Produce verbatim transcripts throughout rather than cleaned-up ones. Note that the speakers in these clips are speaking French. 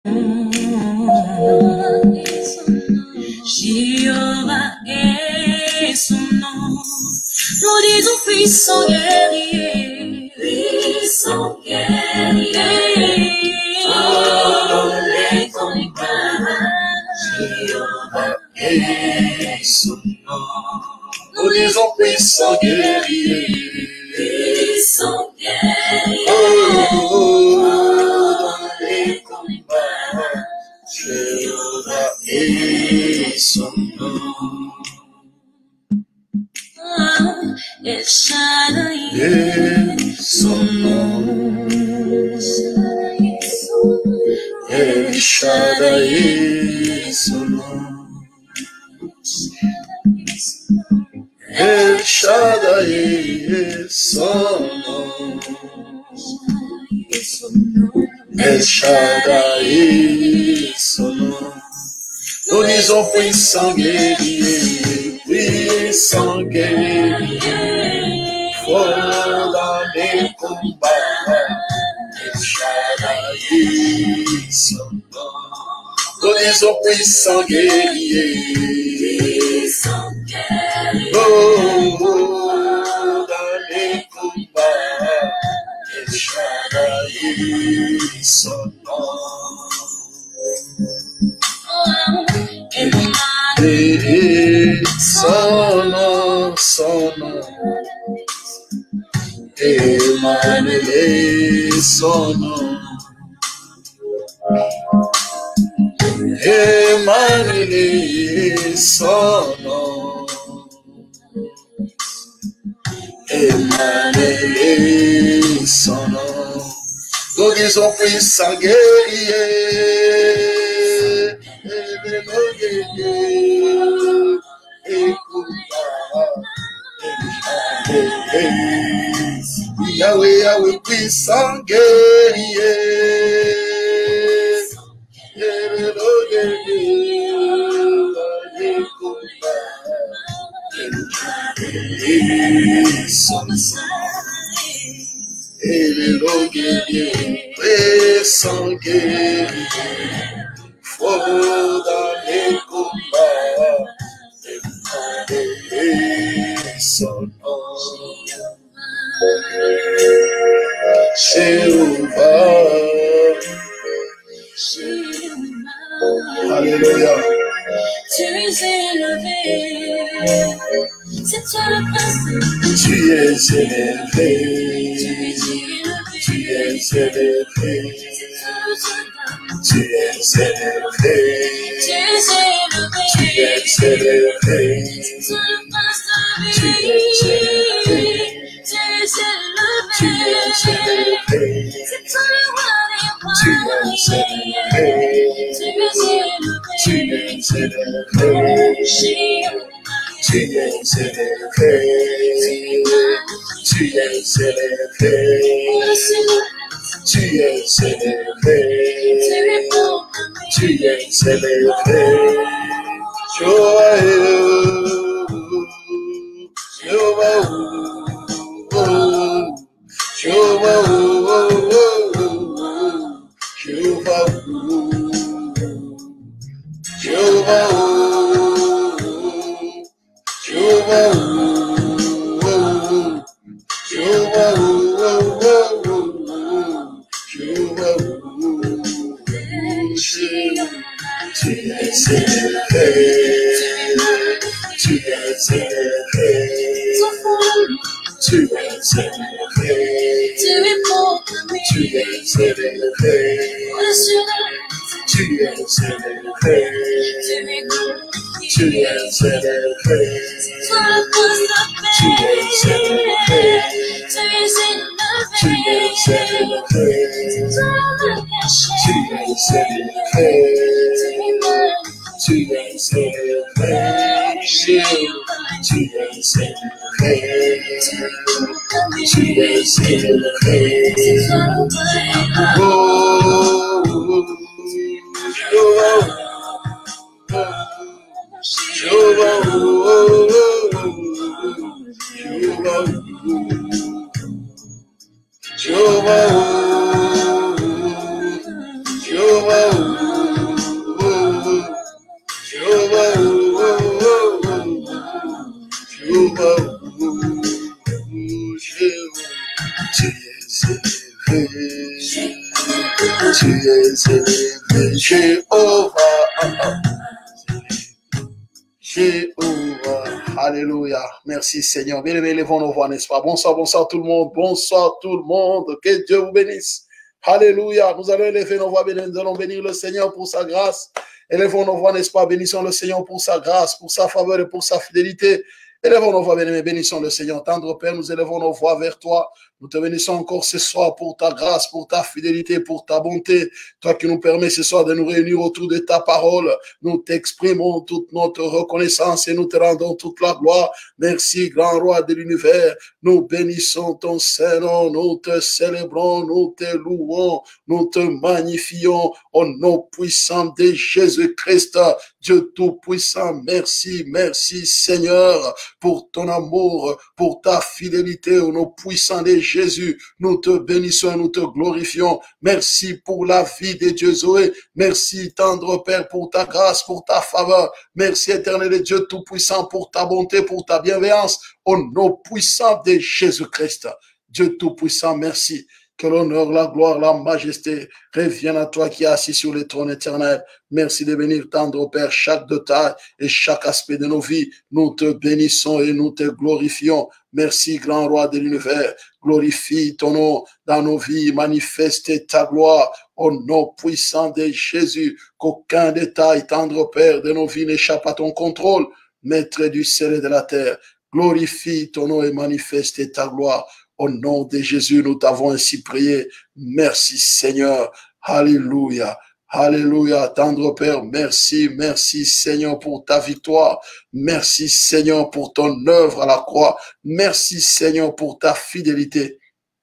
Jéhovah est son nom. Nous disons puissant guerrier, puissant guerrier. Oh, les combats. Jéhovah est son nom. Nous disons puissant guerrier, puissant guerrier. Oh, dans les combats. Jéhovah est son nom. El Shaddai est son nom. El Shaddai est son nom. El Shaddai est son nom. El Shaddai est son nom. Nous disons puissant guerrier, puissant guerrier, fort dans les combats. El Shaddai est son nom. Nous disons puissant guerrier, puissant guerrier, oh, oh, dans les combats. El Shaddai est son nom. Emmanuel, son nom, son nom. Emmanuel, son nom. Emmanuel, son nom. Emmanuel, son nom. Nous disons puissant guerrier. Yahweh, Yahweh, puissant guerrier. Puissant guerrier. Fort dans les combats, et son nom. Jéhovah, alléluia. Tu es élevé, c'est toi le prince. Tu es élevé, tu es élevé. Tu es élevé, Tu es élevé, tu es élevé, c'est toi le prince de tu vie. es élevé, Tu es tu es élevé, élevé, c'est toi le roi des rois. tu es élevé, Tu es élevé, tu es élevé, tu es élevé, tu es élevé, tu es élevé, tu es élevé, joyeux, joyeux, Jehovah, Jehovah, élevé, Jéhovah. Jéhovah. Alléluia. Merci Seigneur. Bien aimés, élevons nos voix, n'est-ce pas? Bonsoir, bonsoir tout le monde. Bonsoir tout le monde. Que Dieu vous bénisse. Alléluia. Nous allons élever nos voix, nous allons bénir le Seigneur pour sa grâce. Élevons nos voix, n'est-ce pas? Bénissons le Seigneur pour sa grâce, pour sa faveur et pour sa fidélité. Élevons nos voix, bien-aimés, bénissons le Seigneur. Tendre Père, nous élevons nos voix vers toi. Nous te bénissons encore ce soir pour ta grâce, pour ta fidélité, pour ta bonté. Toi qui nous permets ce soir de nous réunir autour de ta parole. Nous t'exprimons toute notre reconnaissance et nous te rendons toute la gloire. Merci, grand roi de l'univers. Nous bénissons ton Saint-Nom, nous te célébrons, nous te louons, nous te magnifions au nom puissant de Jésus-Christ. Dieu Tout-Puissant, merci, merci Seigneur pour ton amour, pour ta fidélité au nom puissant de Jésus. Nous te bénissons, nous te glorifions. Merci pour la vie de Dieu Zoé. Merci tendre Père pour ta grâce, pour ta faveur. Merci éternel Dieu Tout-Puissant pour ta bonté, pour ta bienveillance au nom puissant de Jésus-Christ. Dieu Tout-Puissant, merci. Que l'honneur, la gloire, la majesté reviennent à toi qui es assis sur le trône éternel. Merci de bénir tendre Père chaque détail et chaque aspect de nos vies. Nous te bénissons et nous te glorifions. Merci, grand roi de l'univers. Glorifie ton nom dans nos vies. Manifeste ta gloire au nom puissant de Jésus. Qu'aucun détail, tendre Père, de nos vies n'échappe à ton contrôle. Maître du ciel et de la terre. Glorifie ton nom et manifeste ta gloire. Au nom de Jésus, nous t'avons ainsi prié. Merci Seigneur. Alléluia. Alléluia. Tendre Père, merci, merci Seigneur pour ta victoire. Merci Seigneur pour ton œuvre à la croix. Merci Seigneur pour ta fidélité.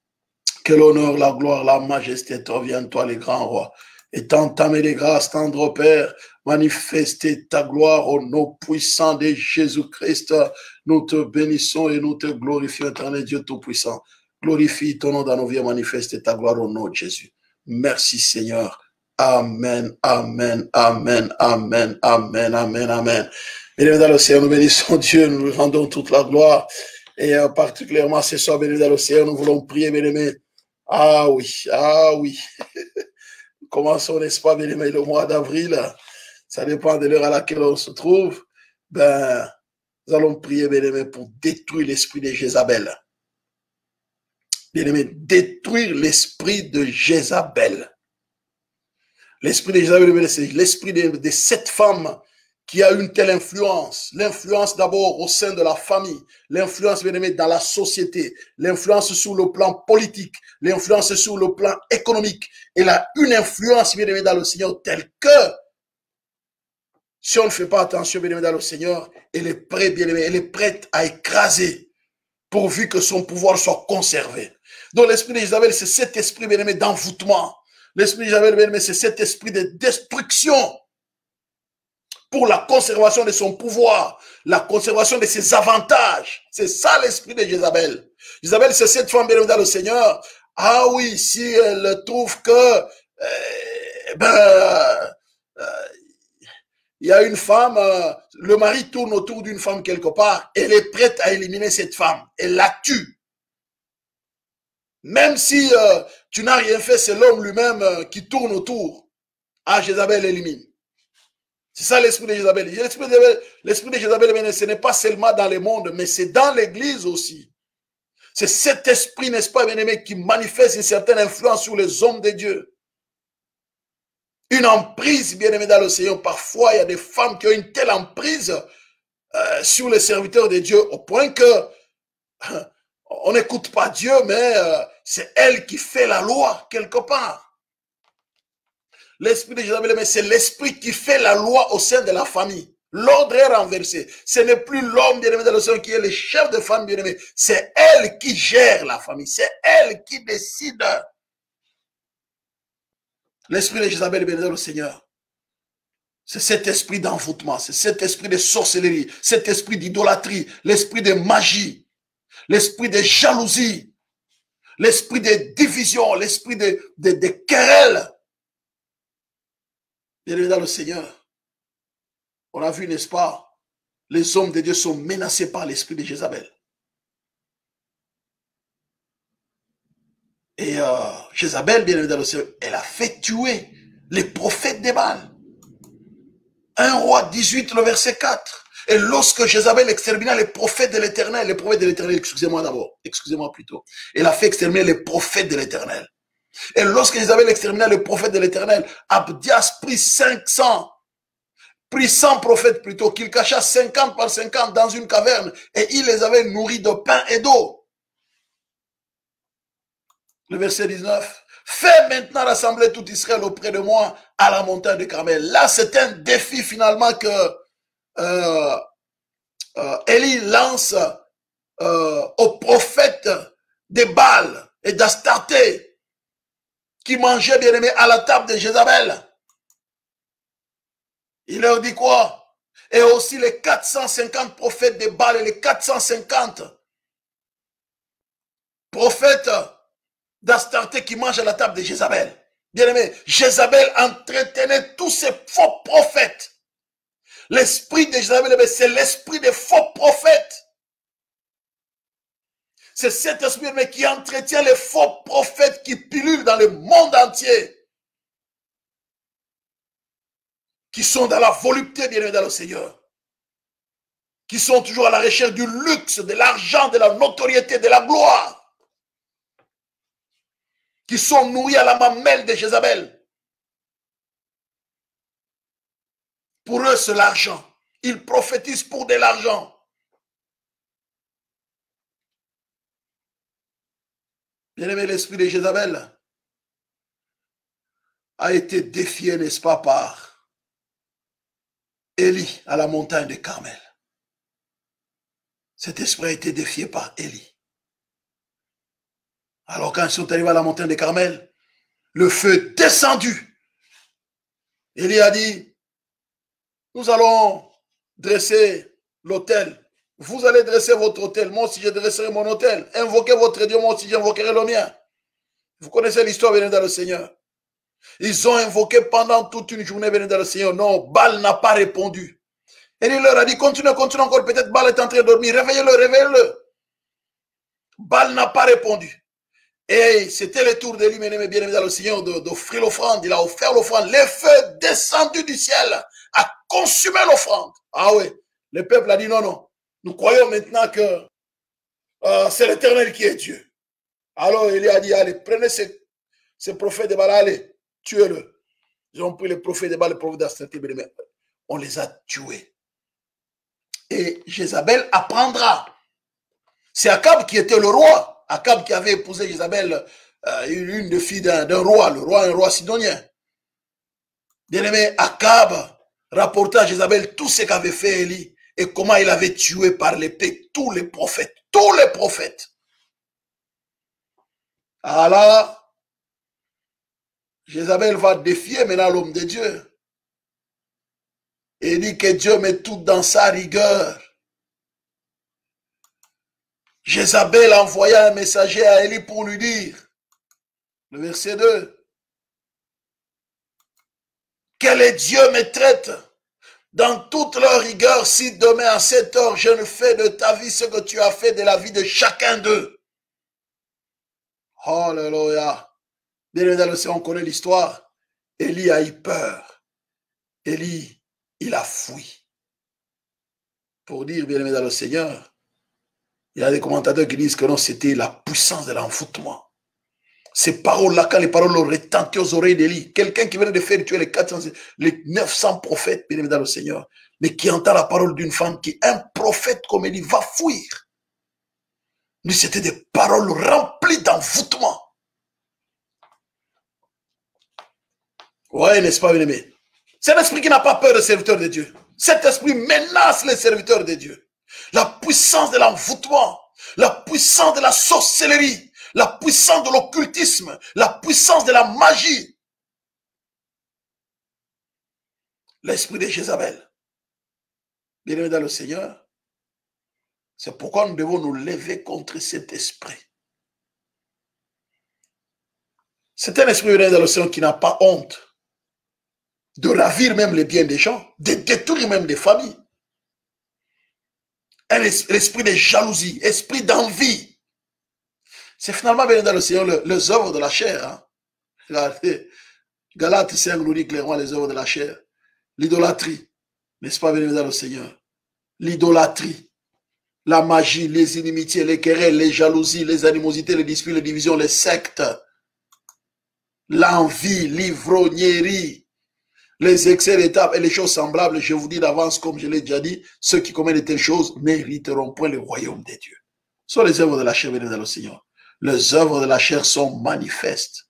Que l'honneur, la gloire, la majesté te reviennent, toi les grands rois. Et t'entamer les grâces, tendre Père, manifester ta gloire au nom puissant de Jésus-Christ. Nous te bénissons et nous te glorifions, éternel Dieu Tout-Puissant. Glorifie ton nom dans nos vies, manifeste ta gloire au nom de Jésus. Merci Seigneur. Amen, amen, amen, amen, amen, amen, amen. Béni dans le Seigneur, nous bénissons Dieu, nous lui rendons toute la gloire. Et euh, particulièrement ce soir, béni dans le Seigneur, nous voulons prier, bien-aimés. Ah oui, ah oui. Commençons, n'est-ce pas, bien-aimés, le mois d'avril. Ça dépend de l'heure à laquelle on se trouve. Ben, nous allons prier, bien-aimés, pour détruire l'esprit de Jézabel. Bien-aimés, détruire l'esprit de Jézabel. L'esprit de Jézabel, c'est l'esprit de, de cette femme qui a une telle influence. L'influence d'abord au sein de la famille, l'influence, bien-aimé, dans la société, l'influence sur le plan politique, l'influence sur le plan économique. Elle a une influence, bien-aimé, dans le Seigneur telle que, si on ne fait pas attention, bien-aimé, dans le Seigneur, elle est prête, bien-aimé, elle est prête à écraser pourvu que son pouvoir soit conservé. Donc l'esprit de Jézabel, c'est cet esprit, bien-aimé, d'envoûtement. L'esprit de Jézabel, bien-aimé, c'est cet esprit de destruction pour la conservation de son pouvoir, la conservation de ses avantages. C'est ça l'esprit de Jézabel. Jézabel, c'est cette femme, bien-aimé, dans le Seigneur. Ah oui, si elle trouve que, euh, ben, euh, il y a une femme, euh, le mari tourne autour d'une femme quelque part, elle est prête à éliminer cette femme. Elle la tue. Même si euh, tu n'as rien fait, c'est l'homme lui-même euh, qui tourne autour. Ah, Jézabel élimine. C'est ça l'esprit de Jézabel. L'esprit de, l'esprit de Jézabel, ce n'est pas seulement dans le monde, mais c'est dans l'église aussi. C'est cet esprit, n'est-ce pas, bien-aimé, qui manifeste une certaine influence sur les hommes de Dieu. Une emprise, bien-aimé, dans le Seigneur. Parfois, il y a des femmes qui ont une telle emprise euh, sur les serviteurs de Dieu, au point que euh, on n'écoute pas Dieu, mais euh, c'est elle qui fait la loi quelque part. L'esprit de Jézabel, c'est l'esprit qui fait la loi au sein de la famille. L'ordre est renversé. Ce n'est plus l'homme bien-aimé dans le Seigneur qui est le chef de famille bien-aimé. C'est elle qui gère la famille. C'est elle qui décide. L'esprit de Jézabel bien-aimé dans le Seigneur. C'est cet esprit d'envoûtement. C'est cet esprit de sorcellerie. Cet esprit d'idolâtrie. L'esprit de magie. L'esprit de jalousie. L'esprit de division. L'esprit de, de, de querelle. Bien-aimé dans le Seigneur, on a vu, n'est-ce pas, les hommes de Dieu sont menacés par l'esprit de Jézabel. Et euh, Jézabel, bien-aimé dans le Seigneur, elle a fait tuer les prophètes de Baal. un roi dix-huit, le verset quatre. Et lorsque Jézabel extermina les prophètes de l'Éternel, les prophètes de l'Éternel, excusez-moi d'abord, excusez-moi plutôt, elle a fait exterminer les prophètes de l'Éternel. Et lorsque Jézabel extermina les prophètes de l'Éternel, Abdias prit cinq cents, prit cent prophètes plutôt, qu'il cacha cinquante par cinquante dans une caverne, et il les avait nourris de pain et d'eau. Le verset dix-neuf. Fais maintenant rassembler tout Israël auprès de moi à la montagne de Carmel. Là, c'est un défi finalement que euh, euh, Élie lance euh, aux prophètes de Baal et d'Astarté qui mangeaient, bien aimé, à la table de Jézabel. Il leur dit quoi? Et aussi les quatre cent cinquante prophètes de Baal et les quatre cent cinquante prophètes d'Astarté qui mangent à la table de Jézabel. Bien aimé, Jézabel entretenait tous ces faux prophètes. L'esprit de Jézabel, c'est l'esprit des faux prophètes. C'est cet esprit mais qui entretient les faux prophètes qui pilulent dans le monde entier. Qui sont dans la volupté, bien aimé, dans le Seigneur. Qui sont toujours à la recherche du luxe, de l'argent, de la notoriété, de la gloire. Qui sont nourris à la mamelle de Jézabel. Pour eux, c'est l'argent. Ils prophétisent pour de l'argent. Bien-aimé, l'esprit de Jézabel a été défié, n'est-ce pas, par Élie à la montagne de Carmel. Cet esprit a été défié par Élie. Alors quand ils sont arrivés à la montagne de Carmel, le feu est descendu. Élie a dit, nous allons dresser l'autel. Vous allez dresser votre autel. Moi aussi, je dresserai mon autel. Invoquez votre Dieu. Moi aussi, j'invoquerai le mien. Vous connaissez l'histoire, venez dans le Seigneur. Ils ont invoqué pendant toute une journée, venez dans le Seigneur. Non, Baal n'a pas répondu. Élie leur a dit, continuez, continuez encore. Peut-être Baal est en train de dormir. Réveillez-le, réveillez-le. Baal n'a pas répondu. Et c'était le tour d'Élie, bien-aimé, bien-aimé dans le Seigneur, d'offrir l'offrande. Il a offert l'offrande. Le feu descendu du ciel a consumé l'offrande. Ah oui, le peuple a dit non, non. Nous croyons maintenant que euh, c'est l'Éternel qui est Dieu. Alors Élie a dit, allez, prenez ces, ces prophètes de Baal, allez, tuez-le. Ils ont pris les prophètes de Baal, les prophètes d'Astarté, bien-aimé. On les a tués. Et Jézabel apprendra. C'est Akab qui était le roi. Akab qui avait épousé Jézabel, euh, une des filles d'un roi, le roi, un roi sidonien. Bien-aimé, Akab rapporta à Jézabel tout ce qu'avait fait Élie et comment il avait tué par l'épée tous les prophètes, tous les prophètes. Alors, Jézabel va défier maintenant l'homme de Dieu et dit que Dieu met tout dans sa rigueur. Jézabel envoya un messager à Élie pour lui dire, le verset deux, que les dieux me traitent dans toute leur rigueur si demain à cette heure je ne fais de ta vie ce que tu as fait de la vie de chacun d'eux. Alléluia. Bien dans le Seigneur, on connaît l'histoire. Élie a eu peur. Élie, il a fui. Pour dire, bien aimé dans le Seigneur, il y a des commentateurs qui disent que non, c'était la puissance de l'envoûtement. Ces paroles-là, quand les paroles ont retenti aux oreilles d'Élie, quelqu'un qui venait de faire tuer les quatre cents, les neuf cents prophètes, bien aimé dans le Seigneur, mais qui entend la parole d'une femme qui, un prophète comme Élie, va fuir. Mais c'était des paroles remplies d'envoûtement. Ouais, n'est-ce pas, bien aimé? C'est un esprit qui n'a pas peur des serviteurs de Dieu. Cet esprit menace les serviteurs de Dieu. La puissance de l'envoûtement, la puissance de la sorcellerie, la puissance de l'occultisme, la puissance de la magie. L'esprit de Jézabel. Bien aimé dans le Seigneur, c'est pourquoi nous devons nous lever contre cet esprit. C'est un esprit, bien aimé dans le Seigneur, qui n'a pas honte de ravir même les biens des gens, de détruire même des familles. Un esprit de jalousie, esprit d'envie. C'est finalement, bien dans le Seigneur, le, les œuvres de la chair. Hein. Regardez, Galates cinq nous dit clairement les œuvres de la chair. L'idolâtrie, n'est-ce pas, bien dans le Seigneur? L'idolâtrie, la magie, les inimitiés, les querelles, les jalousies, les animosités, les disputes, les divisions, les sectes, l'envie, l'ivrognerie, les excès d'étape et les choses semblables. Je vous dis d'avance, comme je l'ai déjà dit, ceux qui commettent de telles choses n'hériteront point le royaume des dieux. Ce sont les œuvres de la chair, bien dans le Seigneur. Les œuvres de la chair sont manifestes.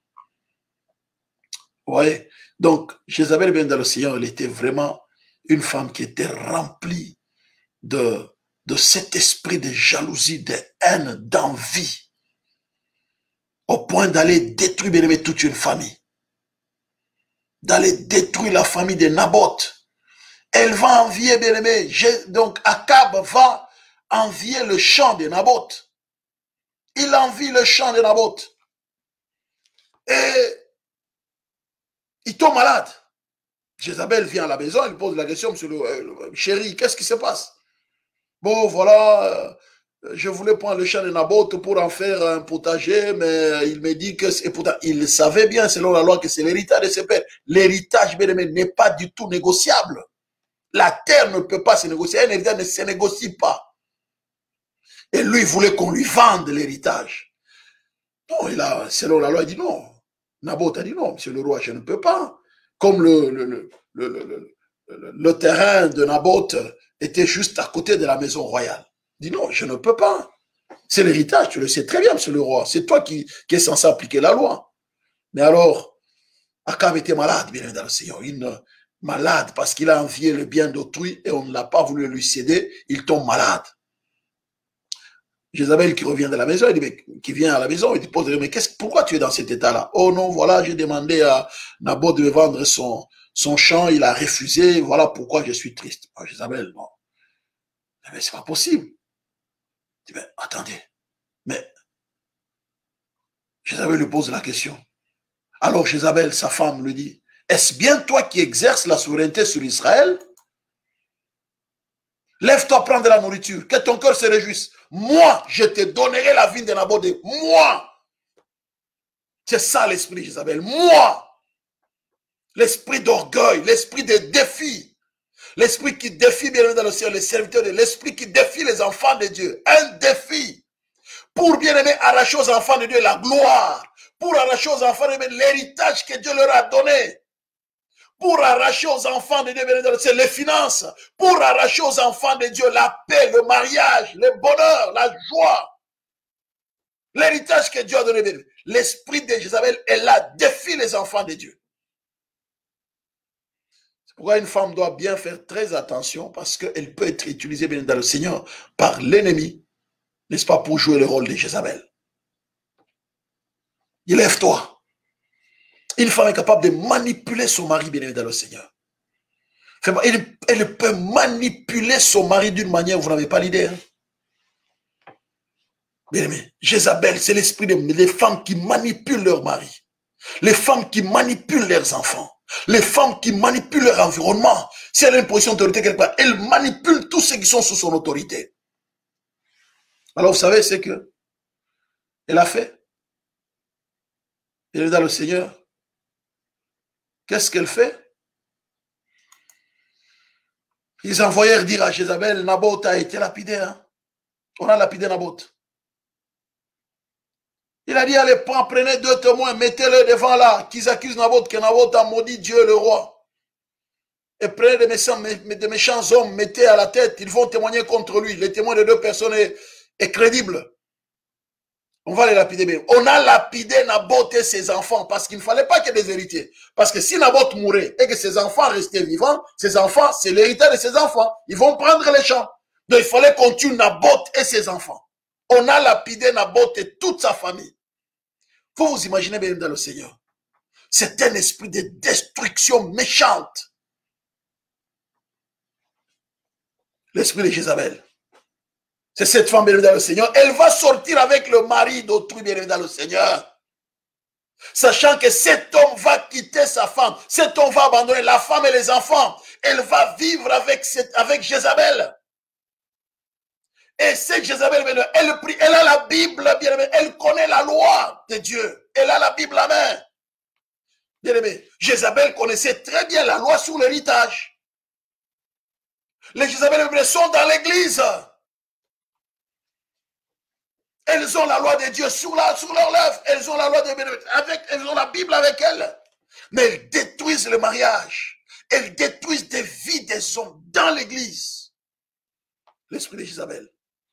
Vous voyez? Donc, Jézabel, bien dans le Seigneur, elle était vraiment une femme qui était remplie de, de cet esprit de jalousie, de haine, d'envie, au point d'aller détruire, bien aimé, toute une famille. D'aller détruire la famille de Naboth. Elle va envier, bien aimé, donc Akab va envier le champ de Naboth. Il envie le champ de Naboth. Et il tombe malade. Jézabel vient à la maison, il pose la question, monsieur le, euh, chéri, qu'est-ce qui se passe? Bon, voilà, euh, je voulais prendre le champ de Naboth pour en faire un potager, mais il me dit que c'est pourtant, il savait bien, selon la loi, que c'est l'héritage de ses pères. L'héritage, bien aimé, n'est pas du tout négociable. La terre ne peut pas se négocier, un héritage ne se négocie pas. Et lui, il voulait qu'on lui vende l'héritage. Non, il a, selon la loi, il dit non. Naboth a dit non, monsieur le roi, je ne peux pas. Comme le, le, le, le, le, le, le terrain de Naboth était juste à côté de la maison royale. Il dit non, je ne peux pas. C'est l'héritage, tu le sais très bien, monsieur le roi. C'est toi qui, qui es censé appliquer la loi. Mais alors, Akab était malade, bien dans le Seigneur. Il malade parce qu'il a envié le bien d'autrui et on ne l'a pas voulu lui céder. Il tombe malade. Jézabel qui revient de la maison, il dit, mais, qui vient à la maison, il dit, pose, mais qu'est-ce, pourquoi tu es dans cet état-là? Oh non, voilà, j'ai demandé à Naboth de me vendre son, son champ, il a refusé, voilà pourquoi je suis triste. Ah, Jézabel, non. Mais c'est pas possible. Il dit, mais attendez, mais Jézabel lui pose la question. Alors Jézabel, sa femme, lui dit, est-ce bien toi qui exerces la souveraineté sur Israël? Lève-toi, prends de la nourriture, que ton cœur se réjouisse. Moi, je te donnerai la vigne de Naboth. Moi. C'est ça l'esprit de Jézabel. Moi. L'esprit d'orgueil, l'esprit de défi. L'esprit qui défie, bien dans le ciel, les serviteurs de l'esprit qui défie les enfants de Dieu. Un défi. Pour bien aimer arracher aux enfants de Dieu la gloire. Pour arracher aux enfants de Dieu l'héritage que Dieu leur a donné. Pour arracher aux enfants de Dieu, bien dans le ciel, les finances. Pour arracher aux enfants de Dieu la paix, le mariage, le bonheur, la joie. L'héritage que Dieu a donné. L'esprit de Jézabel est là, défie les enfants de Dieu. C'est pourquoi une femme doit bien faire très attention parce qu'elle peut être utilisée bien dans le Seigneur par l'ennemi, n'est-ce pas, pour jouer le rôle de Jézabel. Lève-toi. Une femme est capable de manipuler son mari bien dans le Seigneur. Elle, elle peut manipuler son mari d'une manière, vous n'avez pas l'idée. Hein? Bien aimé, Jézabel, c'est l'esprit des femmes qui manipulent leur mari. Les femmes qui manipulent leurs enfants. Les femmes qui manipulent leur environnement. Si elle a une position d'autorité quelque part, elle manipule tous ceux qui sont sous son autorité. Alors vous savez, c'est que elle a fait. Elle est dans le Seigneur. Qu'est-ce qu'elle fait? Ils envoyèrent dire à Jézabel, Naboth a été lapidé. Hein? On a lapidé Naboth. Il a dit, allez, prenez deux témoins, mettez-les devant là, qu'ils accusent Naboth, que Naboth a maudit Dieu le roi. Et prenez des méchants, des méchants hommes, mettez à la tête, ils vont témoigner contre lui. Les témoins de deux personnes est, est crédible. On va les lapider bien. On a lapidé Naboth et ses enfants parce qu'il ne fallait pas qu'il y ait des héritiers. Parce que si Naboth mourait et que ses enfants restaient vivants, ses enfants, c'est l'héritage de ses enfants. Ils vont prendre les champs. Donc il fallait qu'on tue Naboth et ses enfants. On a lapidé Naboth et toute sa famille. Vous vous imaginez bien dans le Seigneur. C'est un esprit de destruction méchante. L'esprit de Jézabel. C'est cette femme bien dans le Seigneur. Elle va sortir avec le mari d'autrui bien dans le Seigneur. Sachant que cet homme va quitter sa femme. Cet homme va abandonner la femme et les enfants. Elle va vivre avec, cette, avec Jézabel. Et cette Jézabel, elle, prie, elle a la Bible, bien, elle connaît la loi de Dieu. Elle a la Bible à main. Bien-aimé, Jézabel connaissait très bien la loi sur l'héritage. Les Jézabel sont dans l'église. Elles ont la loi de Dieu sur, la, sur leur lèvres. Elles ont la loi de avec, elles ont la Bible avec elles. Mais elles détruisent le mariage. Elles détruisent des vies des hommes dans l'église. L'esprit de Jézabel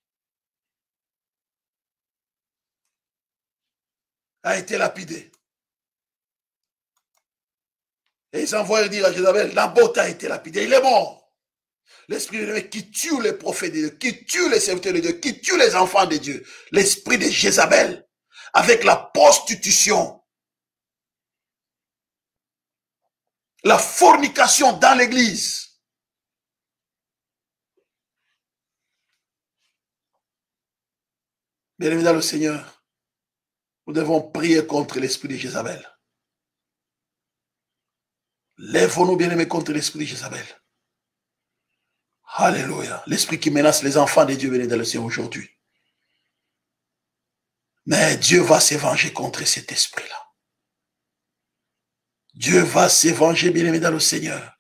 a été lapidé. Et ils envoient dire à Jézabel, Naboth a été lapidé, il est mort. L'esprit de Dieu qui tue les prophètes de Dieu, qui tue les serviteurs de Dieu, qui tue les enfants de Dieu. L'esprit de Jézabel, avec la prostitution, la fornication dans l'église. Bien-aimés dans le Seigneur, nous devons prier contre l'esprit de Jézabel. Lèvons-nous, bien-aimés, contre l'esprit de Jézabel. Alléluia. L'esprit qui menace les enfants de Dieu, bien-aimés dans le Seigneur aujourd'hui. Mais Dieu va se venger contre cet esprit-là. Dieu va se venger, bien-aimés dans le Seigneur.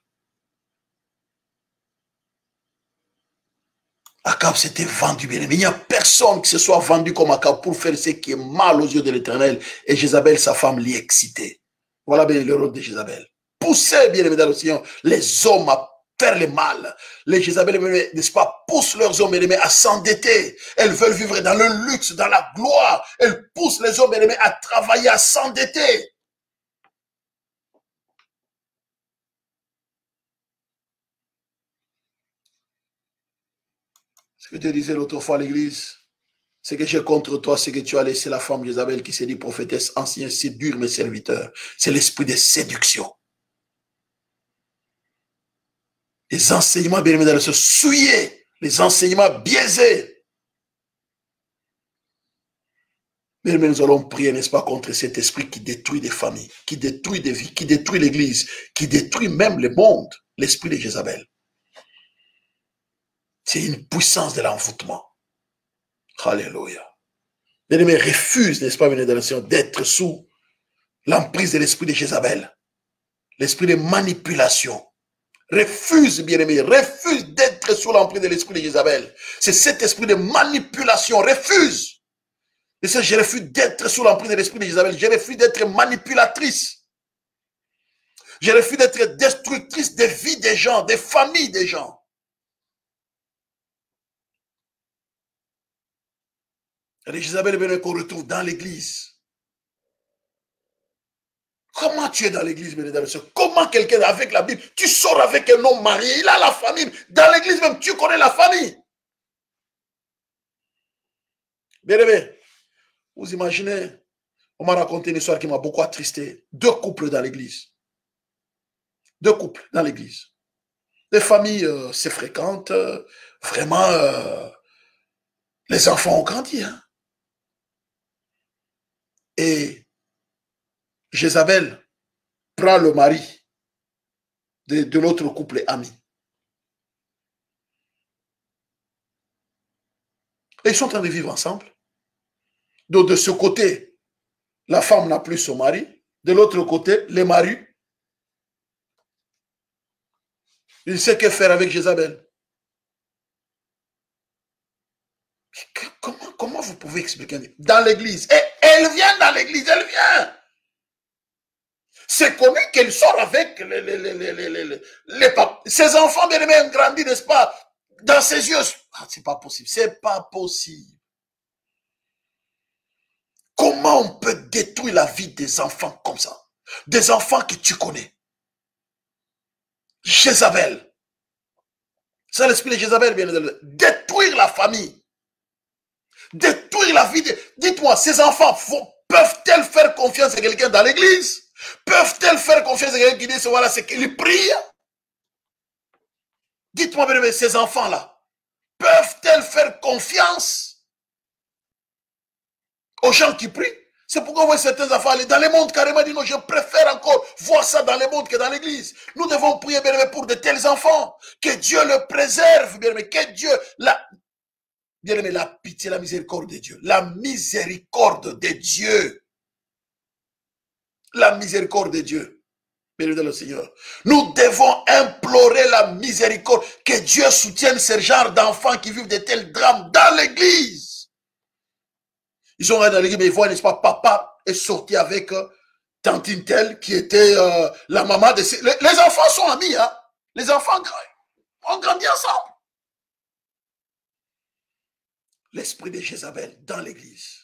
Akab s'était vendu, bien-aimé. Il n'y a personne qui se soit vendu comme Akab pour faire ce qui est mal aux yeux de l'Éternel. Et Jézabel, sa femme, l'y excitait. Voilà bien le rôle de Jézabel. Pousser, bien-aimé dans le Seigneur, les hommes à faire le mal. Les Jézabel, n'est-ce pas, poussent leurs hommes, bien-aimés, à s'endetter. Elles veulent vivre dans le luxe, dans la gloire. Elles poussent les hommes, bien-aimés, à travailler, à s'endetter. Ce que Dieu disait l'autre fois à l'église, c'est que j'ai contre toi, c'est que tu as laissé la femme Jézabel qui s'est dit prophétesse, ancienne, séduire mes serviteurs. C'est l'esprit de séduction. Les enseignements, bien aimés, dans le se souiller, les enseignements biaisés. Mais nous allons prier, n'est-ce pas, contre cet esprit qui détruit des familles, qui détruit des vies, qui détruit l'église, qui détruit même le monde, l'esprit de Jézabel. C'est une puissance de l'envoûtement. Alléluia. Bien-aimés, refuse, n'est-ce pas, bien dans le Seigneur, d'être sous l'emprise de l'esprit de Jézabel, l'esprit de manipulation. Refuse, bien-aimé, refuse d'être sous l'emprise de l'esprit de Jézabel. C'est cet esprit de manipulation. Refuse. Et ça, je refuse d'être sous l'emprise de l'esprit de Jézabel. Je refuse d'être manipulatrice. Je refuse d'être destructrice des vies des gens, des familles des gens. Il y a des Jézabel qu'on retrouve dans l'église. Comment tu es dans l'église, bien aimé? Comment quelqu'un avec la Bible, tu sors avec un homme marié, il a la famille. Dans l'église même, tu connais la famille. Bien aimé, vous imaginez, on m'a raconté une histoire qui m'a beaucoup attristé. Deux couples dans l'église. Deux couples dans l'église. Les familles euh, se fréquentent. Euh, vraiment, euh, les enfants ont grandi. Hein? Et Jézabel prend le mari de, de l'autre couple ami. Et ils sont en train de vivre ensemble. Donc de ce côté, la femme n'a plus son mari. De l'autre côté, les maris, il sait que faire avec Jézabel. Comment, comment vous pouvez expliquer? Dans l'église. Et elle vient dans l'église, elle vient. C'est connu qu'elle sort avec les, les, les, les, les, les, les papes. Ses enfants bien-aimés ont grandi, n'est-ce pas? Dans ses yeux. Ah, c'est pas possible. C'est pas possible. Comment on peut détruire la vie des enfants comme ça? Des enfants que tu connais. Jézabel. C'est l'esprit de Jézabel, bien aimé. Détruire la famille. Détruire la vie de... Dites-moi, ces enfants peuvent-elles faire confiance à quelqu'un dans l'église? Peuvent-elles faire confiance à quelqu'un qui dit, voilà, c'est qu'il prie? Dites-moi, bien aimé, ces enfants-là, peuvent-elles faire confiance aux gens qui prient? C'est pourquoi vous voyez certains enfants aller dans le monde carrément, disent non, je préfère encore voir ça dans le monde que dans l'église. Nous devons prier, bien aimé, pour de tels enfants. Que Dieu le préserve, bien aimé, que Dieu... La... Bien aimé, la pitié, la miséricorde de Dieu. La miséricorde de Dieu. La miséricorde de Dieu. Béni dans le Seigneur. Nous devons implorer la miséricorde, que Dieu soutienne ce genre d'enfants qui vivent de tels drames dans l'église. Ils sont dans l'église, mais ils voient, n'est-ce pas, papa est sorti avec euh, tantine telle qui était euh, la maman de ces... Les, les enfants sont amis, hein. Les enfants ont grandi ensemble. L'esprit de Jézabel dans l'église.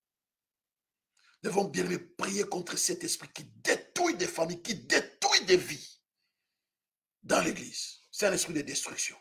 Nous devons bien prier contre cet esprit qui détruit des familles, qui détruit des vies dans l'église. C'est un esprit de destruction.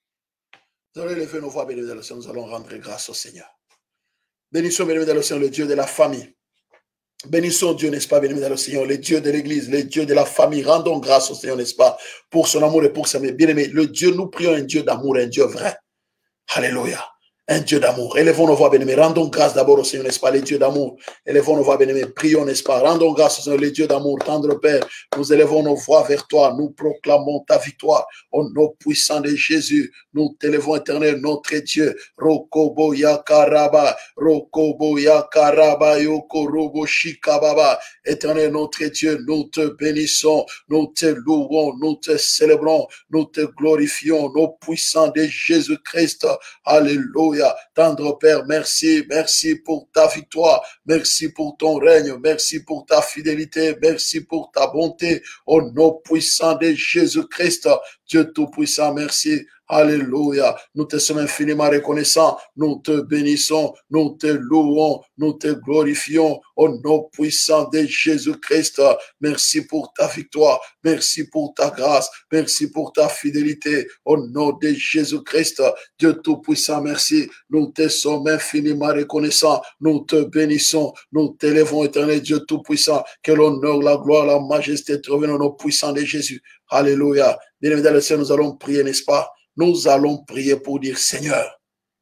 Nous allons lever nos voix, bénis dans le Seigneur, nous allons rendre grâce au Seigneur. Bénissons, bénis dans le Seigneur, le Dieu de la famille. Bénissons Dieu, n'est-ce pas, bénis dans le Seigneur, le Dieu de l'église, le Dieu de la famille. Rendons grâce au Seigneur, n'est-ce pas, pour son amour et pour sa bien-aimée. Le Dieu, nous prions un Dieu d'amour, un Dieu vrai. Alléluia. Un Dieu d'amour. Élevons nos voix, bien-aimés. Rendons grâce d'abord au Seigneur, n'est-ce pas, les dieux d'amour. Élevons nos voix, bien-aimés. Prions, n'est-ce pas. Rendons grâce au Seigneur, les dieux d'amour. Tendre Père, nous élevons nos voix vers toi. Nous proclamons ta victoire. Au nom puissant de Jésus, nous t'élevons, éternel, notre Dieu. Rokobo yakaraba. Rokobo yakaraba. Yokorobo shikababa. Éternel, notre Dieu, nous te bénissons. Nous te louons. Nous te célébrons. Nous te glorifions. Nos puissants de Jésus-Christ. Alléluia. Tendre Père, merci, merci pour ta victoire, merci pour ton règne, merci pour ta fidélité, merci pour ta bonté, au nom puissant de Jésus-Christ, Dieu Tout-Puissant, merci. Alléluia. Nous te sommes infiniment reconnaissants. Nous te bénissons. Nous te louons. Nous te glorifions. Au nom puissant de Jésus-Christ. Merci pour ta victoire. Merci pour ta grâce. Merci pour ta fidélité. Au nom de Jésus-Christ. Dieu Tout-Puissant, merci. Nous te sommes infiniment reconnaissants. Nous te bénissons. Nous t'élevons, éternel Dieu Tout-Puissant. Que l'honneur, la gloire, la majesté te reviennent au nom puissant de Jésus. Alléluia. Bien-aimés dans le ciel, nous allons prier, n'est-ce pas? Nous allons prier pour dire Seigneur.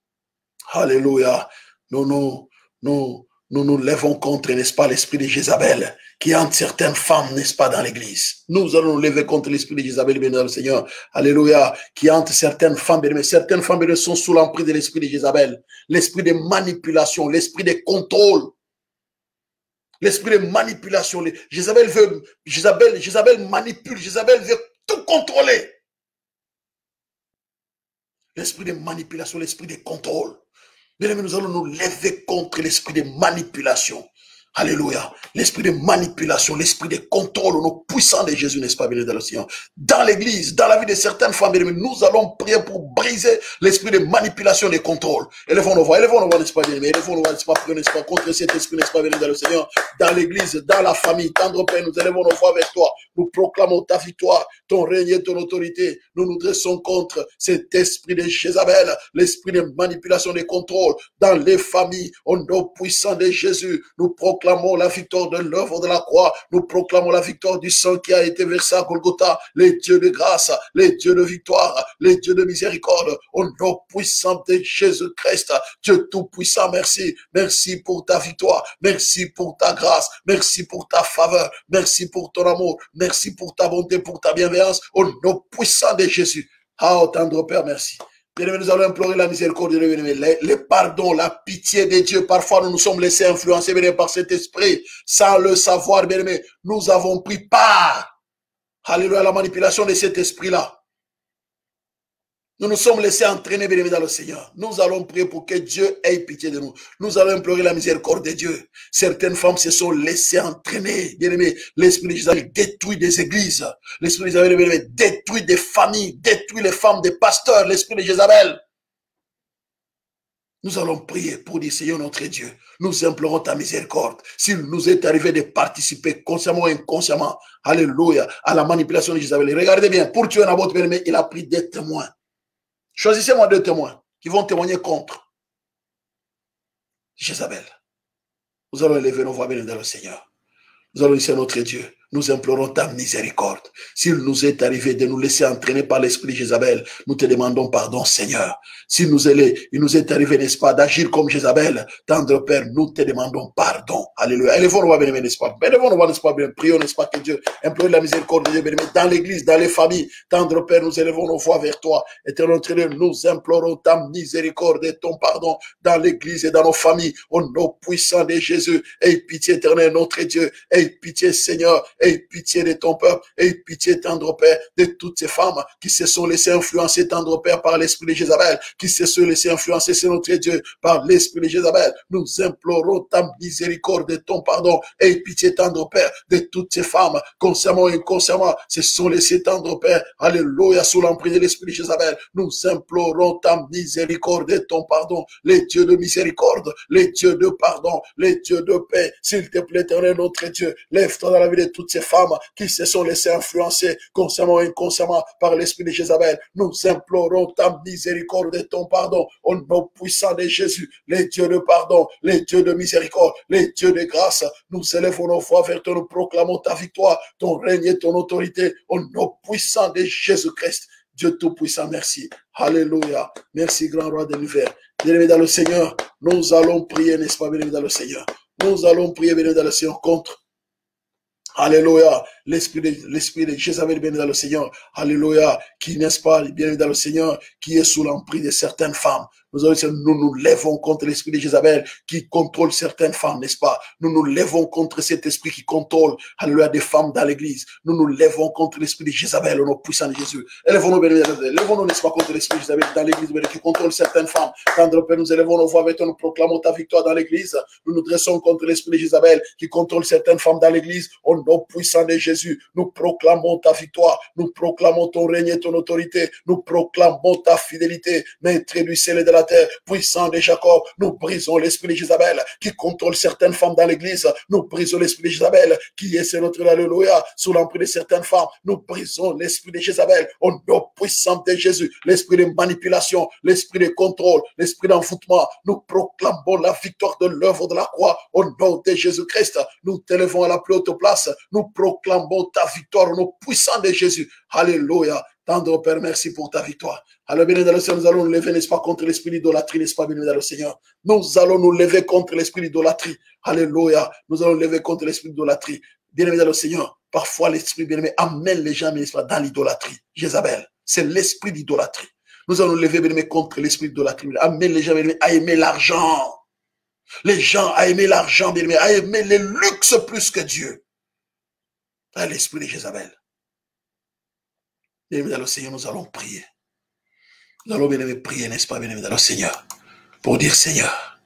Alléluia. Nous nous, nous, nous nous levons contre, n'est-ce pas, l'esprit de Jézabel qui hante certaines femmes, n'est-ce pas, dans l'église. Nous allons nous lever contre l'esprit de Jézabel, bien le Seigneur. Alléluia. Qui hante certaines femmes, bien, mais certaines femmes bien, sont sous l'emprise de l'esprit de Jézabel. L'esprit de manipulation, l'esprit de contrôle. L'esprit de manipulation. Jézabel veut, Jézabel, Jézabel manipule, Jézabel veut tout contrôler. L'esprit de manipulation, l'esprit de contrôle. Bien aimé, nous allons nous lever contre l'esprit de manipulation. Alléluia. L'esprit de manipulation, l'esprit de contrôle au nom puissant de Jésus, n'est-ce pas, bien dans le Seigneur. Dans l'église, dans la vie de certaines femmes, bien aimé, nous allons prier pour briser l'esprit de manipulation et de contrôle. Élevons nos voix, élevons nos voix, n'est-ce pas, bien aimé. Élevons nos voix, n'est-ce pas, prions, n'est-ce pas, contre cet esprit, n'est-ce pas, bien dans le Seigneur. Dans l'église, dans la famille, tendre Père, nous élevons nos voix vers toi. Nous proclamons ta victoire, ton règne et ton autorité. Nous nous dressons contre cet esprit de Jézabel, l'esprit de manipulation et de contrôle dans les familles. Au nom puissant de Jésus, nous proclamons proclamons la victoire de l'œuvre de la croix. Nous proclamons la victoire du sang qui a été versé à Golgotha. Les dieux de grâce, les dieux de victoire, les dieux de miséricorde. Au nom puissant de Jésus-Christ, Dieu tout-puissant, merci. Merci pour ta victoire. Merci pour ta grâce. Merci pour ta faveur. Merci pour ton amour. Merci pour ta bonté, pour ta bienveillance. Au nom puissant de Jésus. Ah, oh, tendre Père, merci. Bien-aimés, nous allons implorer la miséricorde de Dieu, les, les pardons, la pitié de Dieu. Parfois, nous nous sommes laissés influencer bien, par cet esprit, sans le savoir, bien-aimés. Nous avons pris part, alléluia, à la manipulation de cet esprit-là. Nous nous sommes laissés entraîner, bien-aimés, dans le Seigneur. Nous allons prier pour que Dieu ait pitié de nous. Nous allons implorer la miséricorde de Dieu. Certaines femmes se sont laissées entraîner, bien-aimés. L'esprit de Jézabel détruit des églises. L'esprit de Jézabel, bien-aimés, détruit des familles, détruit les femmes des pasteurs. L'esprit de Jézabel. Nous allons prier pour dire, Seigneur notre Dieu, nous implorons ta miséricorde. S'il nous est arrivé de participer consciemment ou inconsciemment, alléluia, à la manipulation de Jézabel. Regardez bien, pour tuer Naboth, bien-aimé, il a pris des témoins. Choisissez-moi deux témoins qui vont témoigner contre Jézabel. Nous allons élever nos voix bien dans le Seigneur. Nous allons dire, notre Dieu, nous implorons ta miséricorde. S'il nous est arrivé de nous laisser entraîner par l'esprit de Jézabel, nous te demandons pardon, Seigneur. S'il nous est, il nous est arrivé, n'est-ce pas, d'agir comme Jézabel, tendre Père, nous te demandons pardon. Alléluia. Élevons nos voix, bien-aimés, n'est-ce pas? Élevons nos voix, n'est-ce pas, bien? Prions, n'est-ce pas, que Dieu implore la miséricorde de Dieu, bien-aimés, dans l'église, dans les familles. Tendre Père, nous élevons nos voix vers toi. Éternel notre Dieu, nous implorons ta miséricorde et ton pardon dans l'église et dans nos familles. Au nom puissant de Jésus, aie pitié, éternel notre Dieu. Aie pitié, Seigneur. Aie pitié de ton peuple. Aie pitié, tendre Père, de toutes ces femmes qui se sont laissées influencer, tendre Père, par l'esprit de Jézabel, qui se sont laissées influencer, c'est notre Dieu, par l'esprit de Jézabel. Nous implorons ta miséricorde et ton pardon. Aie pitié, tendre Père, de toutes ces femmes, consciemment et inconsciemment, se sont laissées tendre Père. Alléluia, sous l'emprise de l'esprit de Jézabel. Nous implorons ta miséricorde et ton pardon. Les dieux de miséricorde, les dieux de pardon, les dieux de paix. S'il te plaît, éternel notre Dieu, lève-toi dans la vie de toutes ces femmes qui se sont laissées influencer, consciemment et inconsciemment, par l'esprit de Jézabel. Nous implorons ta miséricorde et ton pardon. Au nom puissant de Jésus, les dieux de pardon, les dieux de miséricorde, les dieux de grâce, nous élevons nos voix vers toi, nous proclamons ta victoire, ton règne et ton autorité. Au nom puissant de Jésus-Christ, Dieu Tout-Puissant, merci. Alléluia. Merci, grand roi de l'univers. Bien-aimé dans le Seigneur, nous allons prier, n'est-ce pas, bien-aimé dans le Seigneur. Nous allons prier, bien-aimé dans le Seigneur, contre, alléluia, l'esprit de, l'esprit de Jézabel, bien-aimé dans le Seigneur. Alléluia, qui, n'est-ce pas, bien-aimé dans le Seigneur, qui est sous l'emprise de certaines femmes. Nous, nous nous lèvons contre l'esprit de Jézabel qui contrôle certaines femmes, n'est-ce pas? Nous nous lèvons contre cet esprit qui contrôle, alléluia, des femmes dans l'église. Nous nous lèvons contre l'esprit de Jézabel au nom puissant de Jésus. Élevons-nous, élevons-nous, n'est-ce pas, contre l'esprit de Jézabel dans l'église qui contrôle certaines femmes. Tendre Père, nous élevons nos voix avec toi, nous proclamons ta victoire dans l'église. Nous nous dressons contre l'esprit de Jézabel qui contrôle certaines femmes dans l'église au nom puissant de Jésus. Nous proclamons ta victoire. Nous proclamons ton règne et ton autorité. Nous proclamons ta fidélité, maître du ciel et de la terre, puissant de Jacob. Nous brisons l'esprit de Jézabel qui contrôle certaines femmes dans l'église. Nous brisons l'esprit de Jézabel qui est, c'est notre alléluia, sous l'emprise de certaines femmes. Nous brisons l'esprit de Jézabel au nom puissant de Jésus. L'esprit de manipulation, l'esprit de contrôle, l'esprit d'envoûtement. Nous proclamons la victoire de l'œuvre de la croix au nom de Jésus-Christ. Nous t'élevons à la plus haute place. Nous proclamons ta victoire au nom puissant de Jésus. Alléluia. Tendre Père, merci pour ta victoire. Alors, bien dans le Seigneur, nous allons nous lever, n'est-ce pas, contre l'esprit d'idolâtrie, n'est-ce pas, bien dans le Seigneur. Nous allons nous lever contre l'esprit d'idolâtrie. Alléluia. Nous allons nous lever contre l'esprit d'idolâtrie. Bien-aimé dans le Seigneur, parfois l'esprit, bien-aimé, amène les gens, n'est-ce pas, dans l'idolâtrie. Jézabel, c'est l'esprit d'idolâtrie. Nous allons nous lever, bien-aimé, contre l'esprit d'idolâtrie. Amène les gens, bien-aimé, à aimer l'argent. Les gens à aimer l'argent, bien-aimé, à aimer les luxes plus que Dieu. À l'esprit de Jézabel. Bien-aimé dans le Seigneur, nous allons prier. Nous allons, bien-aimé, prier, n'est-ce pas, bien-aimé dans le Seigneur, pour dire, Seigneur,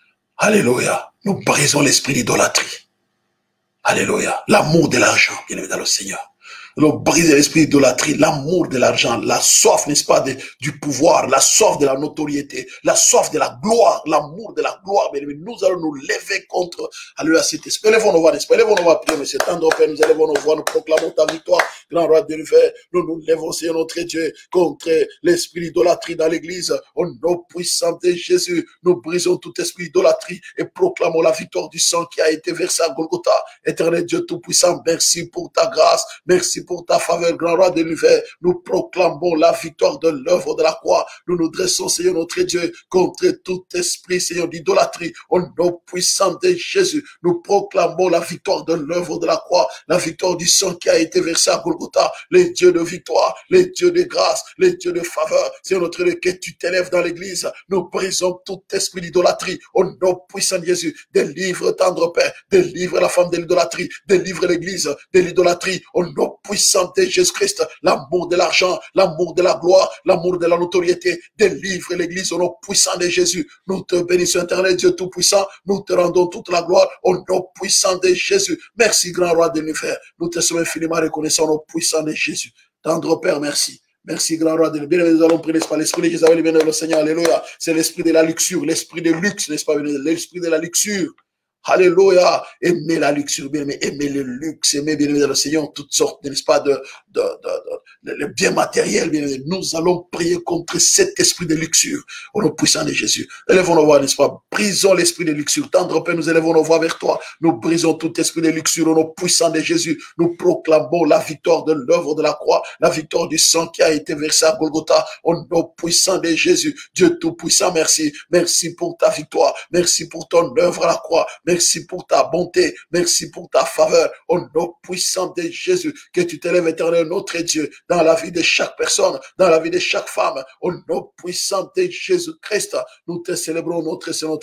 alléluia, nous brisons l'esprit d'idolâtrie. Alléluia, l'amour de l'argent, bien-aimé dans le Seigneur. Nous brisons l'esprit d'idolâtrie, l'amour de l'argent, la soif, n'est-ce pas, de, du pouvoir, la soif de la notoriété, la soif de la gloire, l'amour de la gloire, bien aimé. Nous allons nous lever contre, alléluia, cet esprit. Élevons nos voix, n'est-ce pas? Élevons nos voix, prions, monsieur. Tendre Père, nous élevons nos voix, nous proclamons ta victoire, grand roi de l'univers. Nous nous levons, Seigneur notre Dieu, contre l'esprit d'idolâtrie dans l'église. Au nom puissant de Jésus, nous brisons tout esprit d'idolâtrie et proclamons la victoire du sang qui a été versé à Golgotha. Éternel Dieu tout-puissant, merci pour ta grâce, merci pour ta faveur, grand roi de l'univers. Nous proclamons la victoire de l'œuvre de la croix. Nous nous dressons, Seigneur notre Dieu, contre tout esprit, Seigneur, d'idolâtrie. Au nom puissant de Jésus, nous proclamons la victoire de l'œuvre de la croix, la victoire du sang qui a été versé à Golgotha. Les dieux de victoire, les dieux de grâce, les dieux de faveur, Seigneur notre Dieu, que tu t'élèves dans l'église. Nous brisons tout esprit d'idolâtrie. Au nom puissant de Jésus, délivre, tendre Père, délivre la femme de l'idolâtrie, délivre l'église de l'idolâtrie. Au nom puissant de Jésus-Christ, l'amour de l'argent, l'amour de la gloire, l'amour de la notoriété, délivre l'église au nom puissant de Jésus. Nous te bénissons, éternel Dieu tout-puissant, nous te rendons toute la gloire au nom puissant de Jésus. Merci, grand roi de l'univers. Nous te sommes infiniment reconnaissants au nom puissant de Jésus. Tendre Père, merci. Merci, grand roi de l'univers. Nous allons prier, n'est-ce pas, l'esprit de Jézabel, bien le Seigneur, alléluia. C'est l'esprit de la luxure, l'esprit de luxe, n'est-ce pas, l'esprit de la luxure. Alléluia. Aimer la luxure, bien aimé, aimer le luxe, aimer, bien aimé, dans le Seigneur, toutes sortes, n'est-ce pas, de, de, de, de, de biens matériels, bien aimé. Nous allons prier contre cet esprit de luxure, au nom puissant de Jésus. Élevons nos voix, n'est-ce pas, brisons l'esprit de luxure. Tendre Père, nous élevons nos voix vers toi. Nous brisons tout esprit de luxure, au nom puissant de Jésus. Nous proclamons la victoire de l'œuvre de la croix, la victoire du sang qui a été versé à Golgotha, au nom puissant de Jésus. Dieu tout-puissant, merci. Merci pour ta victoire. Merci pour ton œuvre à la croix. Merci pour ta bonté, merci pour ta faveur, au nom puissant de Jésus, que tu t'élèves, éternel notre Dieu, dans la vie de chaque personne, dans la vie de chaque femme, au nom puissant de Jésus-Christ, nous te célébrons, notre Seigneur, notre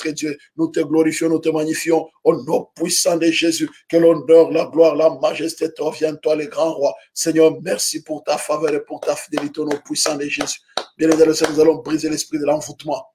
notre Dieu. Nous te glorifions, nous te magnifions au nom puissant de Jésus. Que l'honneur, la gloire, la majesté te reviennent, toi, les grands rois. Seigneur, merci pour ta faveur et pour ta fidélité au nom puissant de Jésus. Bien évidemment, nous allons briser l'esprit de l'envoûtement.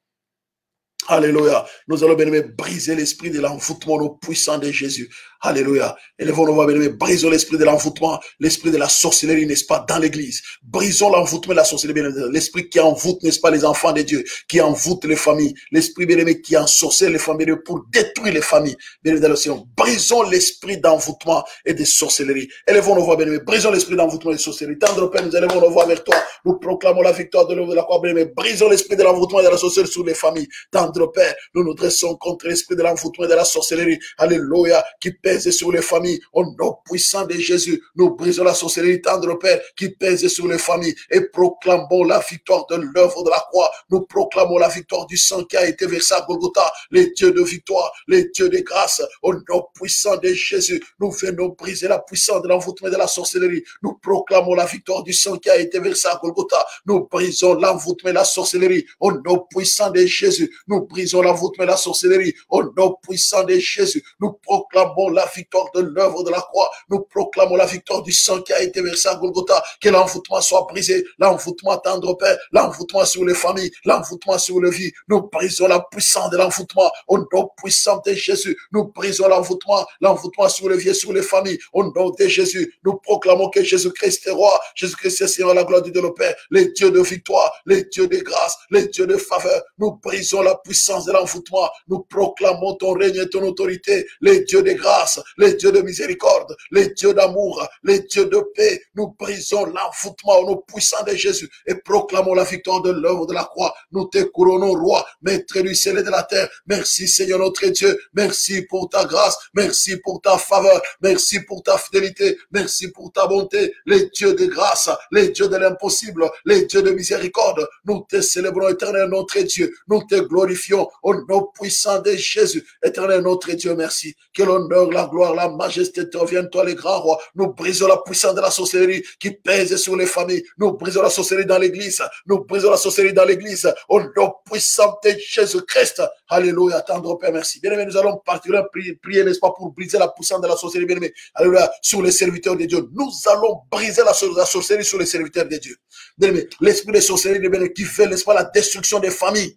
Alléluia. Nous allons bien aimé briser l'esprit de l'envoûtement au puissant de Jésus. Alléluia. Élevons nos voix, bien aimé. Brisons l'esprit de l'envoûtement, l'esprit de la sorcellerie, n'est-ce pas, dans l'église. Brisons l'envoûtement de la sorcellerie, bien aimé. L'esprit qui envoûte, n'est-ce pas, les enfants de Dieu, qui envoûte les familles. L'esprit, bien aimé, qui ensorcelle les familles pour détruire les familles. Bien aimé, dans le Seigneur. Brisons l'esprit d'envoûtement et de sorcellerie. Élevons nos voix, bien aimé. Brisons l'esprit d'envoûtement et de sorcellerie. Tendre Père, nous élevons nos voix vers toi. Nous proclamons la victoire de l'œuvre de la croix, bien aimé. Brisons l'esprit de l'envoûtement et de la sorcellerie sur les familles. Tendre Père, nous nous dressons contre l'esprit de l'envoûtement et de la sorcellerie. Alléluia, qui pèse sur les familles. Au nom puissant de Jésus, nous brisons la sorcellerie, tendre Père, qui pèse sur les familles et proclamons la victoire de l'œuvre de la croix. Nous proclamons la victoire du sang qui a été versé à Golgotha. Les dieux de victoire, les dieux de grâce. Au nom puissant de Jésus, nous venons briser la puissance de l'envoûtement et de la sorcellerie. Nous proclamons la victoire du sang qui a été versé à Golgotha. Nous brisons l'envoûtement et la sorcellerie. Au nom puissant de Jésus, nous brisons l'envoûtement et la sorcellerie. Au nom puissant de Jésus, nous proclamons la victoire de l'œuvre de la croix. Nous proclamons la victoire du sang qui a été versé à Golgotha. Que l'envoûtement soit brisé. L'envoûtement, tendre Père. L'envoûtement sur les familles. L'envoûtement sur les vies. Nous brisons la puissance de l'envoûtement. Au nom puissant de Jésus, nous brisons l'envoûtement. L'envoûtement sur les vies et sur les familles. Au nom de Jésus, nous proclamons que Jésus-Christ est roi. Jésus-Christ est Seigneur, la gloire du Dieu le Père. Les dieux de victoire. Les dieux de grâce. Les dieux de faveur. Nous brisons la puissance de l'envoûtement. Nous proclamons ton règne et ton autorité. Les dieux de grâce. Les dieux de miséricorde, les dieux d'amour, les dieux de paix. Nous brisons l'envoûtement au nom puissant de Jésus et proclamons la victoire de l'œuvre de la croix. Nous te couronnons, roi, maître du ciel et de la terre. Merci, Seigneur notre Dieu. Merci pour ta grâce. Merci pour ta faveur. Merci pour ta fidélité. Merci pour ta bonté. Les dieux de grâce, les dieux de l'impossible, les dieux de miséricorde. Nous te célébrons, éternel notre Dieu. Nous te glorifions au nom puissant de Jésus. Éternel notre Dieu, merci. Que l'honneur, la gloire, la majesté te revienne, toi les grands rois. Nous brisons la puissance de la sorcellerie qui pèse sur les familles. Nous brisons la sorcellerie dans l'église. Nous brisons la sorcellerie dans l'église. Au nom puissant de Jésus-Christ. Alléluia, tendre Père, merci. Bien aimé, nous allons particulièrement prier, prier, n'est-ce pas, pour briser la puissance de la sorcellerie, bien aimé. Alléluia, sur les serviteurs de Dieu. Nous allons briser la, la sorcellerie sur les serviteurs de Dieu. Bien aimé, l'esprit de sorcellerie, bien aimé, qui fait, n'est-ce pas, la destruction des familles.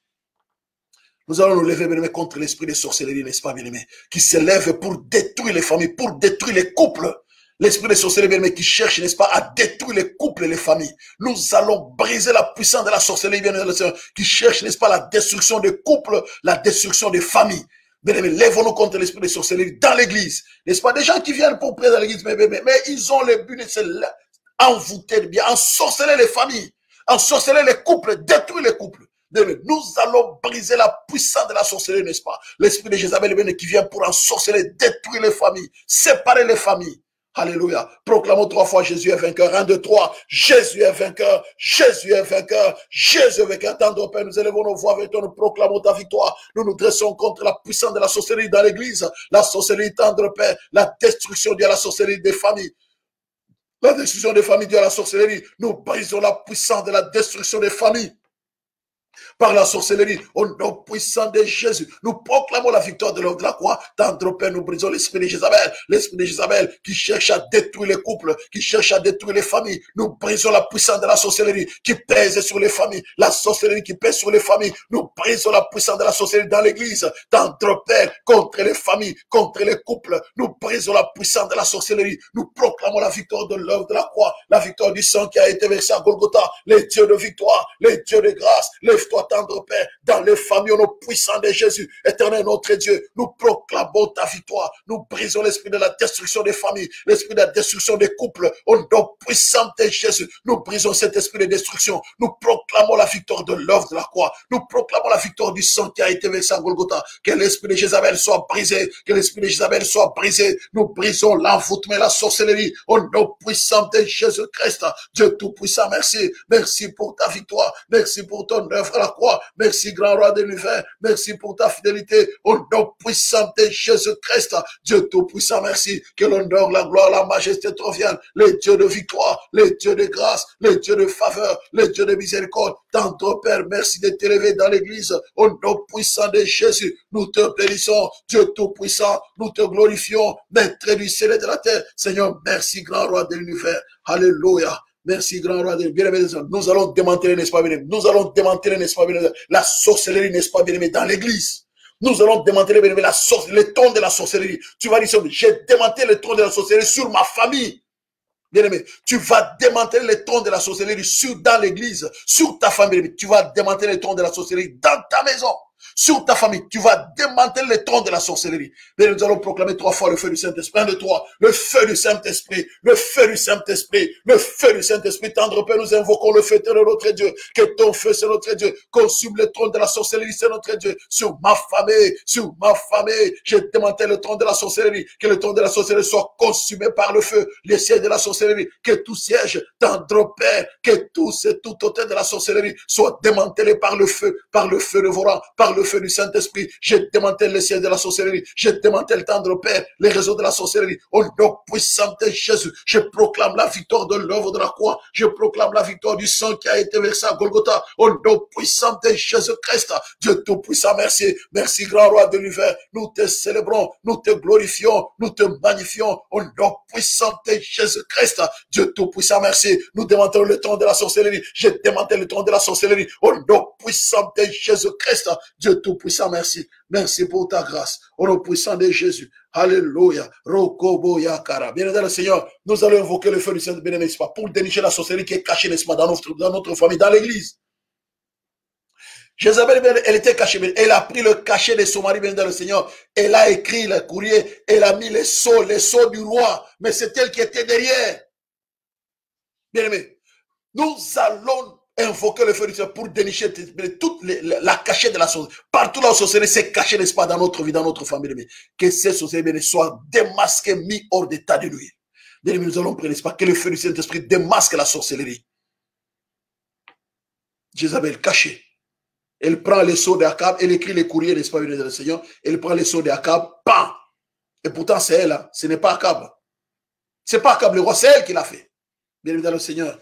Nous allons nous lever, bien aimé, contre l'esprit de sorcellerie, n'est-ce pas, bien aimé, qui s'élève pour détruire les familles, pour détruire les couples. L'esprit de sorcellerie, bien aimé, qui cherche, n'est-ce pas, à détruire les couples et les familles. Nous allons briser la puissance de la sorcellerie, bien aimé, qui cherche, n'est-ce pas, la destruction des couples, la destruction des familles. Bien aimé, lèvons-nous contre l'esprit de sorcellerie dans l'église. N'est-ce pas, des gens qui viennent pour prier dans l'église, mais, mais, mais ils ont le but de se envoûter de bien, ensorceler les familles, ensorceler les couples, détruire les couples. Nous allons briser la puissance de la sorcellerie, n'est-ce pas? L'esprit de Jézabel qui vient pour ensorceler, détruire les familles, séparer les familles. Alléluia. Proclamons trois fois Jésus est vainqueur. Un, deux, trois. Jésus est vainqueur. Jésus est vainqueur. Jésus est vainqueur. Tendre Père, nous élevons nos voix avec toi. Nous proclamons ta victoire. Nous nous dressons contre la puissance de la sorcellerie dans l'église. La sorcellerie, tendre Père. La destruction de la sorcellerie des familles. La destruction des familles de la sorcellerie. Nous brisons la puissance de la destruction des familles. Par la sorcellerie, au nom puissant de Jésus, nous proclamons la victoire de l'œuvre de la croix. Tendre Père, nous brisons l'esprit de Jézabel, l'esprit de Jézabel qui cherche à détruire les couples, qui cherche à détruire les familles. Nous brisons la puissance de la sorcellerie qui pèse sur les familles, la sorcellerie qui pèse sur les familles. Nous brisons la puissance de la sorcellerie dans l'église. Tendre Père, contre les familles, contre les couples. Nous brisons la puissance de la sorcellerie. Nous proclamons la victoire de l'œuvre de la croix, la victoire du sang qui a été versé à Golgotha. Les dieux de victoire, les dieux de grâce, lève-toi, tendre Père, dans les familles, au nom puissant de Jésus, éternel notre Dieu, nous proclamons ta victoire, nous brisons l'esprit de la destruction des familles, l'esprit de la destruction des couples, au nom puissant de Jésus, nous brisons cet esprit de destruction, nous proclamons la victoire de l'œuvre de la croix, nous proclamons la victoire du sang qui a été versé à Golgotha, que l'esprit de Jézabel soit brisé, que l'esprit de Jézabel soit brisé, nous brisons l'envoûtement et la sorcellerie, au nom puissant de Jésus-Christ, Dieu tout-puissant, merci, merci pour ta victoire, merci pour ton œuvre, l'œuvre à la croix. Merci, grand roi de l'univers. Merci pour ta fidélité. Au nom puissant de Jésus-Christ, Dieu tout-puissant, merci. Que l'honneur, la gloire, la majesté te reviennent. Les dieux de victoire, les dieux de grâce, les dieux de faveur, les dieux de miséricorde. Tendre Père, merci de t'élever dans l'église. Au nom puissant de Jésus, nous te bénissons. Dieu tout-puissant, nous te glorifions. Maître du ciel et de la terre. Seigneur, merci, grand roi de l'univers. Alléluia. Merci, grand roi de bien-aimé. Nous allons démanteler, n'est-ce pas, bien-aimé? Nous allons démanteler, n'est-ce pas, bien-aimé, la sorcellerie, n'est-ce pas, bien-aimé, dans l'église. Nous allons démanteler, bien-aimé, la sorcellerie, le trône de la sorcellerie. Tu vas dire, j'ai démantelé le trône de la sorcellerie sur ma famille. Bien-aimé, tu vas démanteler les trônes de la sorcellerie sur, dans l'église, sur ta famille. Tu vas démanteler les trônes de la sorcellerie dans ta maison, sur ta famille. Tu vas démanteler les trônes de la sorcellerie. Mais nous allons proclamer trois fois le feu du Saint-Esprit. Un de trois, le feu du Saint-Esprit, le feu du Saint-Esprit, le feu du Saint-Esprit. Tendre Père, nous invoquons le feu de notre Dieu. Que ton feu, c'est notre Dieu. Consume le trône de la sorcellerie, c'est notre Dieu. Sur ma famille, sur ma famille, j'ai démantelé le trône de la sorcellerie. Que le trône de la sorcellerie soit consumé par le feu. Les sièges de la sorcellerie, que tout siège, tendre Père, que tout ce tout autel de la sorcellerie soit démantelé par le feu, par le feu dévorant, par le feu du Saint-Esprit. Je démantèle les sièges de la sorcellerie. Je démantèle, tendre Père, les réseaux de la sorcellerie. Au nom puissant de Jésus, je proclame la victoire de l'œuvre de la croix. Je proclame la victoire du sang qui a été versé à Golgotha. Au nom puissant de Jésus-Christ, Dieu tout-puissant, merci. Merci, grand roi de l'univers. Nous te célébrons, nous te glorifions, nous te magnifions. Au nom puissant de Jésus-Christ, Dieu tout-puissant, merci. Nous démantelons le trône de la sorcellerie. Je démantèle le trône de la sorcellerie. Au nom puissant de Jésus-Christ, Dieu tout-puissant, merci. Merci pour ta grâce. Au nom puissant de Jésus. Alléluia. Rokobo yakara. Bien dans le Seigneur, nous allons invoquer le feu du Saint-Béni, n'est-ce pas, pour dénicher la sorcellerie qui est cachée, n'est-ce pas, dans notre, dans notre famille, dans l'église. Jézabel, elle était cachée, elle a pris le cachet de son mari, bien dans le Seigneur. Elle a écrit le courrier, elle a mis les sceaux, les sceaux du roi, mais c'est elle qui était derrière. Bien aimé, nous allons invoquer le feu du Seigneur pour dénicher toute les, la cachette de la sorcellerie. Partout là où la sorcellerie s'est cachée, n'est-ce pas, dans notre vie, dans notre famille. Mais que ces sorcelleries soient démasquées, mis hors d'état de nuit. Bien aimé, nous allons prier, n'est-ce pas, que le feu du Saint-Esprit démasque la sorcellerie. Jézabel, cachée. Elle prend les sceaux d'Akab, elle écrit les courriers, n'est-ce pas, le Seigneur. Elle prend les sceaux d'Akab, bam! Et pourtant, c'est elle, hein. Ce n'est pas Akab. C'est pas Akab le roi, c'est elle qui l'a fait. Bien évidemment, le Seigneur.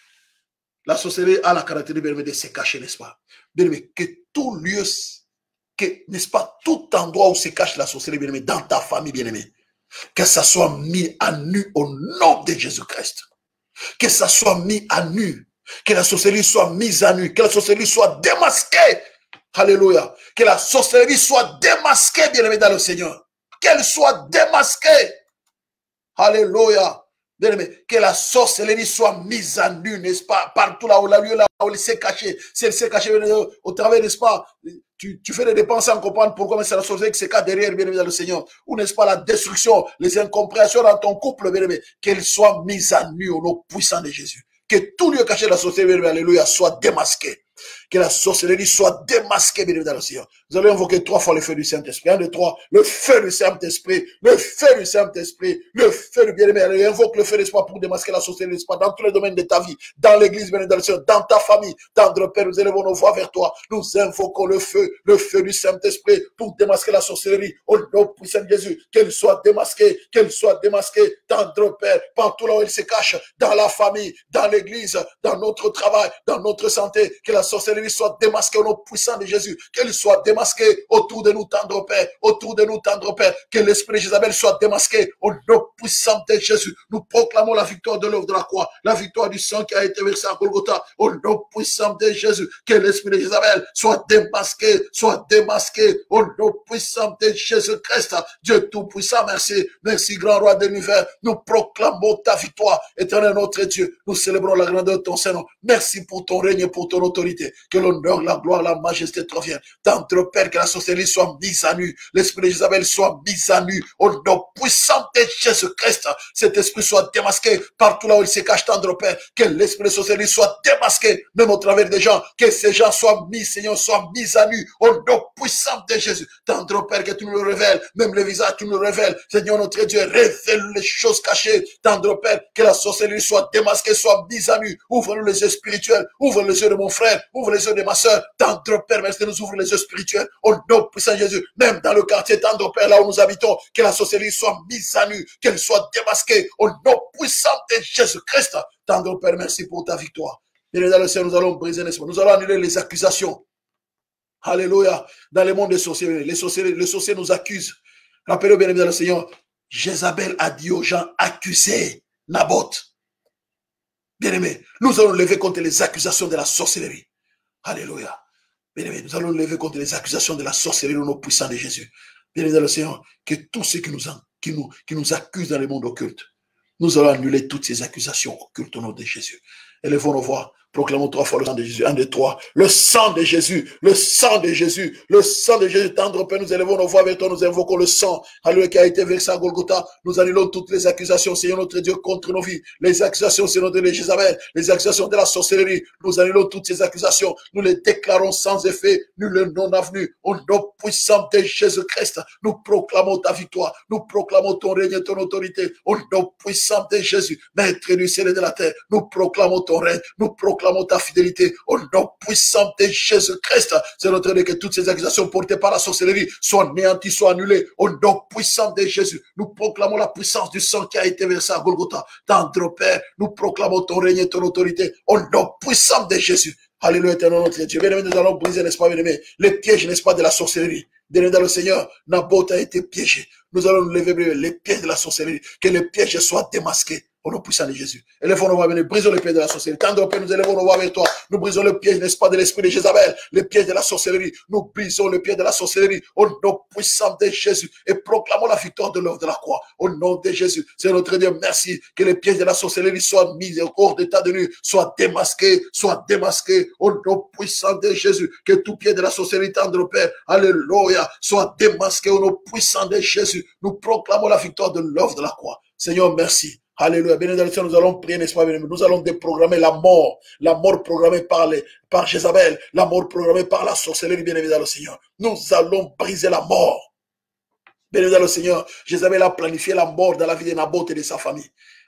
La sorcellerie a la caractéristique de se cacher, n'est-ce pas? Bien aimé, que tout lieu, que, n'est-ce pas, tout endroit où se cache la sorcellerie, bien aimé, dans ta famille, bien aimé, que ça soit mis à nu au nom de Jésus-Christ. Que ça soit mis à nu. Que la sorcellerie soit mise à nu. Que la sorcellerie soit démasquée. Alléluia. Que la sorcellerie soit démasquée, bien aimé, dans le Seigneur. Qu'elle soit démasquée. Alléluia. Bien aimé, que la sorcellerie soit mise à nu, n'est-ce pas? Partout là où la lieu là où elle s'est cachée. Si elle s'est cachée au travers, n'est-ce pas? Tu, tu fais des dépenses sans comprendre pourquoi, mais c'est la sorcellerie qui se cache derrière, bien aimé, dans le Seigneur. Ou n'est-ce pas la destruction, les incompréhensions dans ton couple, bien aimé, qu'elle soit mise à nu au nom puissant de Jésus. Que tout lieu caché de la sorcellerie, alléluia, soit démasqué. Que la sorcellerie soit démasquée, bien dans le Seigneur. Vous allez invoquer trois fois le feu du Saint-Esprit. Un, deux, trois. Le feu du Saint-Esprit. Le feu du Saint-Esprit. Le feu du bien-aimé. Allez, invoque le feu d'espoir pour démasquer la sorcellerie, n'est-ce pas, dans tous les domaines de ta vie, dans l'église, bien dans le Seigneur, dans ta famille. Tendre Père, nous élevons nos voix vers toi. Nous invoquons le feu, le feu du Saint-Esprit pour démasquer la sorcellerie. Au nom puissant de Jésus, qu'elle soit démasquée, qu'elle soit démasquée. Tendre Père, partout là où elle se cache, dans la famille, dans l'église, dans notre travail, dans notre santé, que la sorcellerie soit démasquée au nom puissant de Jésus, qu'elle soit démasquée autour de nous, tendre Père, autour de nous, tendre Père, que l'esprit de Jézabel soit démasqué au nom puissant de Jésus. Nous proclamons la victoire de l'œuvre de la croix, la victoire du sang qui a été versé à Golgotha, au nom puissant de Jésus, que l'esprit de Jézabel soit démasqué, soit démasqué au nom puissant de Jésus-Christ. Dieu tout-puissant, merci, merci grand roi de l'univers, nous proclamons ta victoire, éternel notre Dieu, nous célébrons la grandeur de ton Saint-Nom. Merci pour ton règne et pour ton autorité, que l'honneur, la gloire, la majesté te reviennent. Tendre Père, que la sorcellerie soit mise à nu, l'esprit de Jézabel soit mis à nu, au nom puissant de Jésus-Christ. Cet esprit soit démasqué partout là où il se cache, tendre Père, que l'esprit de sorcellerie soit démasqué, même au travers des gens, que ces gens soient mis, Seigneur, soient mis à nu, au nom puissant de Jésus. Tendre Père, que tu nous le révèles, même le visage, tu nous le révèles. Seigneur notre Dieu, révèle les choses cachées. Tendre Père, que la sorcellerie soit démasquée, soit mise à nu. Ouvre-nous les yeux spirituels, ouvre les yeux de mon frère, ouvre les yeux de ma soeur. Tendre Père, merci de nous ouvrir les yeux spirituels. Au nom puissant de Jésus. Même dans le quartier, tendre Père, là où nous habitons, que la sorcellerie soit mise à nu, qu'elle soit démasquée. Au nom puissant de Jésus-Christ. Tendre Père, merci pour ta victoire. Et dans le ciel, nous allons briser, n'est-ce pas? Nous allons annuler les accusations. Alléluia. Dans le monde des sorciers, les sorciers, les sorciers nous accusent. Rappelez-vous bien, bien le Seigneur, Jézabel a dit aux gens, accusez Naboth. Bien-aimés, nous allons lever contre les accusations de la sorcellerie. Alléluia. Bien-aimés, nous allons lever contre les accusations de la sorcellerie au nom puissant de Jésus. Bien-aimés, le Seigneur, que tous ceux qui nous, qui, nous, qui nous accusent dans le monde occulte, nous allons annuler toutes ces accusations occultes au nom de Jésus. Élevons nos voix. Proclamons trois fois le sang de Jésus. Un, deux, trois. Le sang de Jésus. Le sang de Jésus. Le sang de Jésus. Tendre Père, nous élevons nos voix avec toi. Nous invoquons le sang. Alléluia, qui a été versé à Golgotha. Nous annulons toutes les accusations, Seigneur notre Dieu, contre nos vies. Les accusations, Seigneur de Jézabel. Les accusations de la sorcellerie. Nous annulons toutes ces accusations. Nous les déclarons sans effet. Nul non avenu. Au nom puissant de Jésus-Christ. Nous proclamons ta victoire. Nous proclamons ton règne et ton autorité. Au nom puissant de Jésus. Maître du ciel et de la terre. Nous proclamons ton règne. Nous proclamons ta fidélité au nom puissant de Jésus-Christ. C'est notre Dieu que toutes ces accusations portées par la sorcellerie soient anéanties, soient annulées au nom puissant de Jésus. Nous proclamons la puissance du sang qui a été versé à Golgotha. Tendre Père, nous proclamons ton règne et ton autorité au nom puissant de Jésus. Alléluia, éternel notre Dieu. Bien aimé, nous allons briser, n'est-ce pas, bien aimé, les pièges, n'est-ce pas, de la sorcellerie. Bien aimé, dans le Seigneur, Naboth a été piégé. Nous allons nous lever, bien aimé, les pièges de la sorcellerie. Que les pièges soient démasqués. Au nom puissant de Jésus. Élevons nos voix, venez, brisons le piège de la sorcellerie. Tendre Père, nous élevons nos voix avec toi. Nous brisons le piège, n'est-ce pas, de l'esprit de Jézabel. Le piège de la sorcellerie. Nous brisons le piège de la sorcellerie. Au nom puissant de Jésus. Et proclamons la victoire de l'œuvre de la croix. Au nom de Jésus. C'est notre Dieu. Merci. Que les pièges de la sorcellerie soient mis hors d'état de nu. Soient démasqués. Soient démasqués. Au nom puissant de Jésus. Que tout pied de la sorcellerie, tendre Père. Alléluia. Soit démasqué au nom puissant de Jésus. Nous proclamons la victoire de l'œuvre de la croix. Seigneur, merci. Alléluia. Bien évidemment, nous allons prier, n'est-ce pas, bien aimé. Nous allons déprogrammer la mort. La mort programmée par les, par Jézabel. La mort programmée par la sorcellerie, bien évidemment, Seigneur. Nous allons briser la mort. Bien évidemment, Seigneur. Jézabel a planifié la mort dans la vie de Naboth et de sa famille.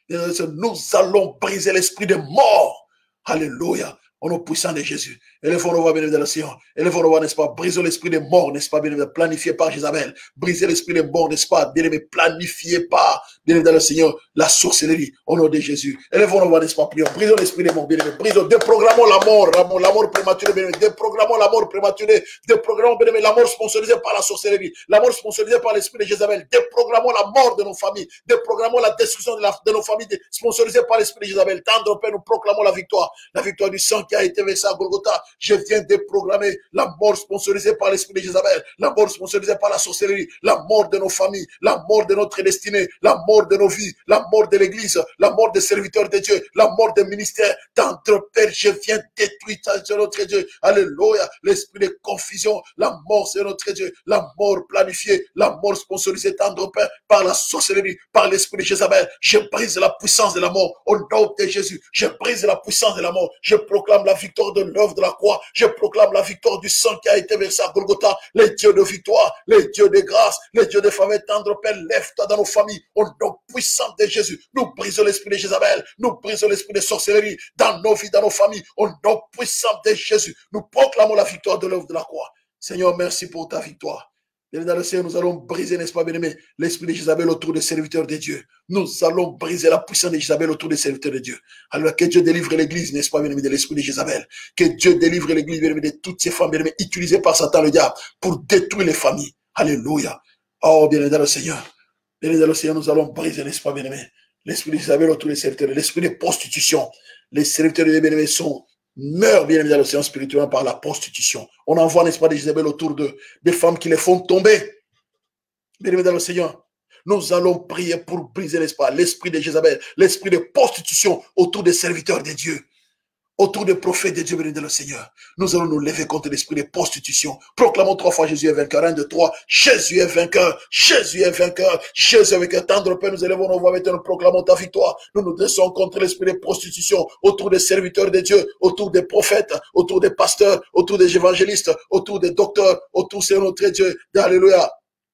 Nous allons briser l'esprit de mort. Alléluia. Au nom puissant de Jésus. Élevons nos voix, bien évidemment, Seigneur. Élevons nos voix, n'est-ce pas? Brisons l'esprit des morts, n'est-ce pas, bien évidemment, planifié par Jézabel. Brisez l'esprit des morts, n'est-ce pas, bien évidemment, planifié par, bien évidemment, Seigneur, la sorcellerie, au nom de Jésus. Élevons nos voix, n'est-ce pas, prions. Brisons l'esprit des morts, bien évidemment. Brisons, déprogrammons la mort, la mort, la mort prématurée, bien évidemment. Déprogrammons la mort prématurée. Déprogrammons, bien évidemment, la mort sponsorisée par la sorcellerie. La mort sponsorisée par l'esprit de Jézabel. Déprogrammons la mort de nos familles. Déprogrammons la destruction de, la, de nos familles sponsorisée par l'esprit de Jézabel. Tendre Père, nous proclamons la victoire. La victoire du sang qui a été versé à Golgotha. Je viens déprogrammer la mort sponsorisée par l'esprit de Jézabel, la mort sponsorisée par la sorcellerie, la mort de nos familles, la mort de notre destinée, la mort de nos vies, la mort de l'église, la mort des serviteurs de Dieu, la mort des ministères. Tendre Père, je viens détruire, c'est notre Dieu. Alléluia. L'esprit de confusion, la mort, c'est notre Dieu. La mort planifiée, la mort sponsorisée, tendre Père, par la sorcellerie, par l'esprit de Jézabel. Je brise la puissance de la mort au nom de Jésus. Je brise la puissance de la mort. Je proclame la victoire de l'œuvre de la croix. Je proclame la victoire du sang qui a été versé à Golgotha. Les dieux de victoire, les dieux de grâce, les dieux de faveur, tendre Père, lève-toi dans nos familles au nom puissant de Jésus. Nous brisons l'esprit de Jézabel, nous brisons l'esprit de sorcellerie dans nos vies, dans nos familles, au nom puissant de Jésus. Nous proclamons la victoire de l'œuvre de la croix. Seigneur, merci pour ta victoire. Et dans le Seigneur, nous allons briser, n'est-ce pas, bien-aimé, l'esprit de Jézabel autour des serviteurs de Dieu. Nous allons briser la puissance de Jézabel autour des serviteurs de Dieu. Alors que Dieu délivre l'église, n'est-ce pas, bien-aimé, de l'esprit de Jézabel. Que Dieu délivre l'église, bien-aimé, de toutes ces femmes, bien-aimé, utilisées par Satan, le diable, pour détruire les familles. Alléluia. Oh, bien-aimé, dans le Seigneur. Bien-aimé, dans le Seigneur, nous allons briser, n'est-ce pas, bien-aimé, l'esprit de Jézabel autour des serviteurs, l'esprit de prostitution. Les serviteurs de Dieu, bien-aimé, sont meurent bien évidemment dans l'océan spirituel par la prostitution. On envoie, n'est-ce pas, des Jézabel autour de des femmes qui les font tomber. Bien évidemment dans le Seigneur, nous allons prier pour briser, n'est-ce pas, l'esprit de Jézabel, l'esprit de prostitution autour des serviteurs de Dieu, autour des prophètes de Dieu, bien évidemment dans le Seigneur. Nous allons nous lever contre l'esprit de prostitution. Proclamons trois fois Jésus est vainqueur. Un, deux, trois. Jésus est vainqueur. Jésus est vainqueur. Jésus est vainqueur. Tendre Père, nous élevons nos voix avec nous, proclamons ta victoire. Nous nous dressons contre l'esprit de prostitution autour des serviteurs de Dieu, autour des prophètes, autour des pasteurs, autour des évangélistes, autour des docteurs, autour de notre Dieu. Alléluia.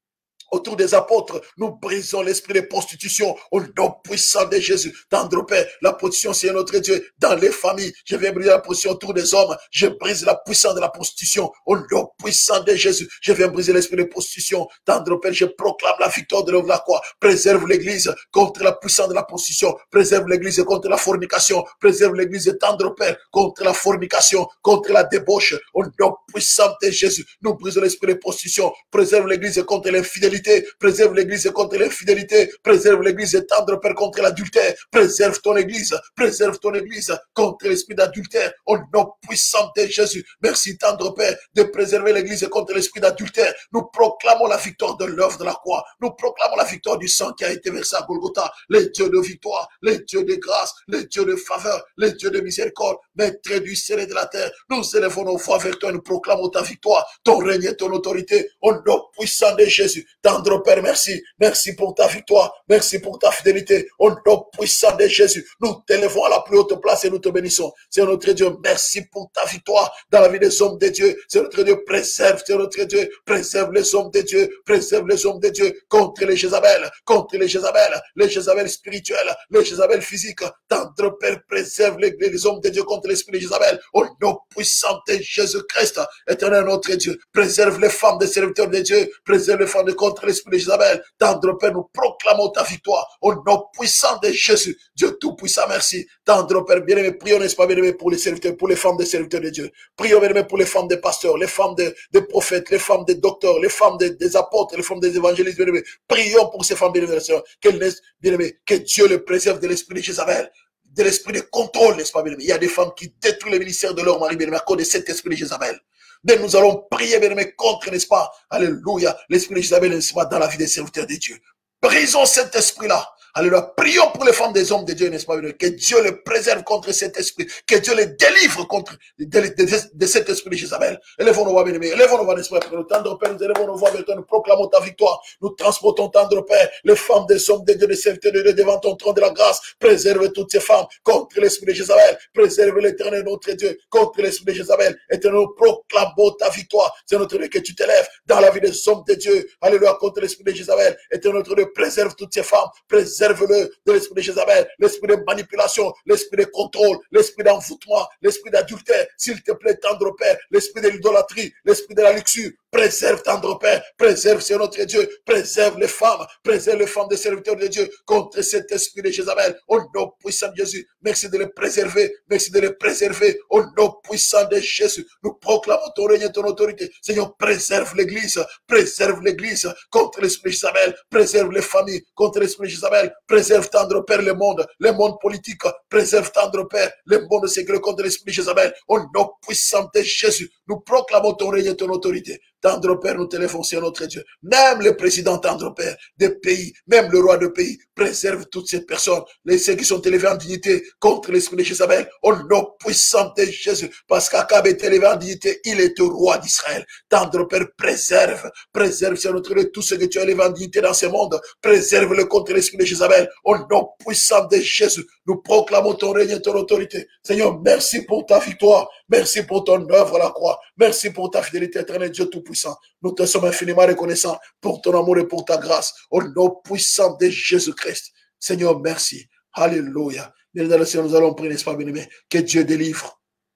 autour des apôtres, nous brisons l'esprit de prostitution au nom puissant de Jésus. Tendre Père, la prostitution, c'est notre Dieu. Dans les familles, je viens briser la prostitution autour des hommes. Je brise la puissance de la prostitution au nom puissant de Jésus. Je viens briser l'esprit de prostitution. Tendre Père, je proclame la victoire de l'œuvre de la croix. Préserve l'église contre la puissance de la prostitution. Préserve l'église contre la fornication. Préserve l'église, tendre Père, contre la fornication, contre la débauche. Au nom puissant de Jésus, nous brisons l'esprit de prostitution. Préserve l'église contre l'infidélité. Préserve l'église contre l'infidélité. Préserve l'église, tendre Père, contre l'adultère. Préserve ton église. Préserve ton église contre l'esprit d'adultère. Au nom puissant de Jésus. Merci, tendre Père, de préserver l'église contre l'esprit d'adultère. Nous proclamons la victoire de l'œuvre de la croix. Nous proclamons la victoire du sang qui a été versé à Golgotha. Les dieux de victoire, les dieux de grâce, les dieux de faveur, les dieux de miséricorde, maître du ciel et de la terre. Nous élevons nos voix vers toi et nous proclamons ta victoire, ton règne et ton autorité. Au nom puissant de Jésus. Tendre Père, merci. Merci pour ta victoire. Merci pour ta fidélité. Au nom puissant de Jésus. Nous t'élevons à la plus haute place et nous te bénissons. C'est notre Dieu. Merci pour ta victoire dans la vie des hommes de Dieu. C'est notre Dieu. Préserve, c'est notre Dieu. Préserve les hommes de Dieu. Préserve les hommes de Dieu contre les Jézabel, contre les Jézabel, les Jézabel spirituels, les Jézabel physiques. Tendre Père, préserve les, les hommes de Dieu contre l'esprit de Jézabel. Au nom puissant de Jésus-Christ, éternel notre Dieu. Préserve les femmes des serviteurs de Dieu. Préserve les femmes de contre l'esprit de Jézabel. Tendre Père, nous proclamons ta victoire. Au nom puissant de Jésus. Dieu tout-puissant, merci. Tendre Père, bien-aimé, prions, n'est-ce pas, bien-aimé, pour les serviteurs, pour les femmes des serviteurs de Dieu. Prions, bien-aimé, pour les femmes des pasteurs, les femmes des, des prophètes, les femmes des docteurs, les femmes des, des apôtres, les femmes des évangélistes, bien-aimés. Prions pour ces femmes, bien-aimées, bien-aimé, que Dieu les préserve de l'esprit de Jézabel, de l'esprit de contrôle, n'est-ce pas, bien-aimé. Il y a des femmes qui détruisent le ministère de leur mari, bien-aimé, à cause de cet esprit de Jézabel. Mais nous allons prier, bien-aimé, contre, n'est-ce pas, alléluia, l'esprit de Jézabel, n'est-ce pas, dans la vie des serviteurs de Dieu. Brisons cet esprit-là. Alléluia. Prions pour les femmes des hommes de Dieu, n'est-ce pas? Que Dieu les préserve contre cet esprit. Que Dieu les délivre contre de, de, de, de cet esprit de Jézabel. Élevons nos voix, bien-aimés. Élevons nos voix, n'est-ce pas? Nous tendre Père, nous élevons nos voix vers toi. Nous proclamons ta victoire. Nous transportons, tendre Père, les femmes des hommes de Dieu, les serviteurs de Dieu devant ton trône de la grâce. Préserve toutes ces femmes contre l'esprit de Jézabel. Préserve l'éternel notre Dieu contre l'esprit de Jézabel. Éternel, nous proclamons ta victoire. C'est notre Dieu que tu t'élèves dans la vie des hommes de Dieu. Alléluia, contre l'esprit de Jézabel. Éternel, notre Dieu, préserve toutes ces femmes. Préserve-le de l'esprit de Jézabel, l'esprit de manipulation, l'esprit de contrôle, l'esprit d'envoûtement, l'esprit d'adultère. S'il te plaît, tendre Père, l'esprit de l'idolâtrie, l'esprit de la luxure. Préserve, tendre Père, préserve, c'est notre Dieu, préserve les femmes, préserve les femmes des serviteurs de Dieu contre cet esprit de Jézabel. Au nom puissant de Jésus, merci de les préserver, merci de les préserver. Au nom puissant de Jésus, nous proclamons ton règne et ton autorité. Seigneur, préserve l'église, préserve l'église contre l'esprit de Jézabel, préserve les familles contre l'esprit de Jézabel, préserve, tendre Père, le monde, le monde politique, préserve, tendre Père, le monde séculaire contre l'esprit de Jézabel. Au nom puissant de Jésus, nous proclamons ton règne et ton autorité. Tendre Père, nous téléphonons sur notre Dieu. Même le président, tendre Père, des pays, même le roi de pays, préserve toutes ces personnes, les ceux qui sont élevés en dignité contre l'esprit de Jézabel, au nom puissant de Jésus. Parce qu'Akab est élevé en dignité, il est le roi d'Israël. Tendre Père, préserve, préserve, c'est notre Dieu, tout ce que tu as élevé en dignité dans ce monde, préserve-le contre l'esprit de Jézabel, au nom puissant de Jésus. Nous proclamons ton règne et ton autorité. Seigneur, merci pour ta victoire, merci pour ton œuvre à la croix, merci pour ta fidélité éternelle, Dieu tout puissant. Nous te sommes infiniment reconnaissants pour ton amour et pour ta grâce. Au nom puissant de Jésus-Christ. Seigneur, merci. Alléluia. Bien dans le Seigneur, nous allons prier, n'est-ce pas, bien-aimé? Que Dieu délivre.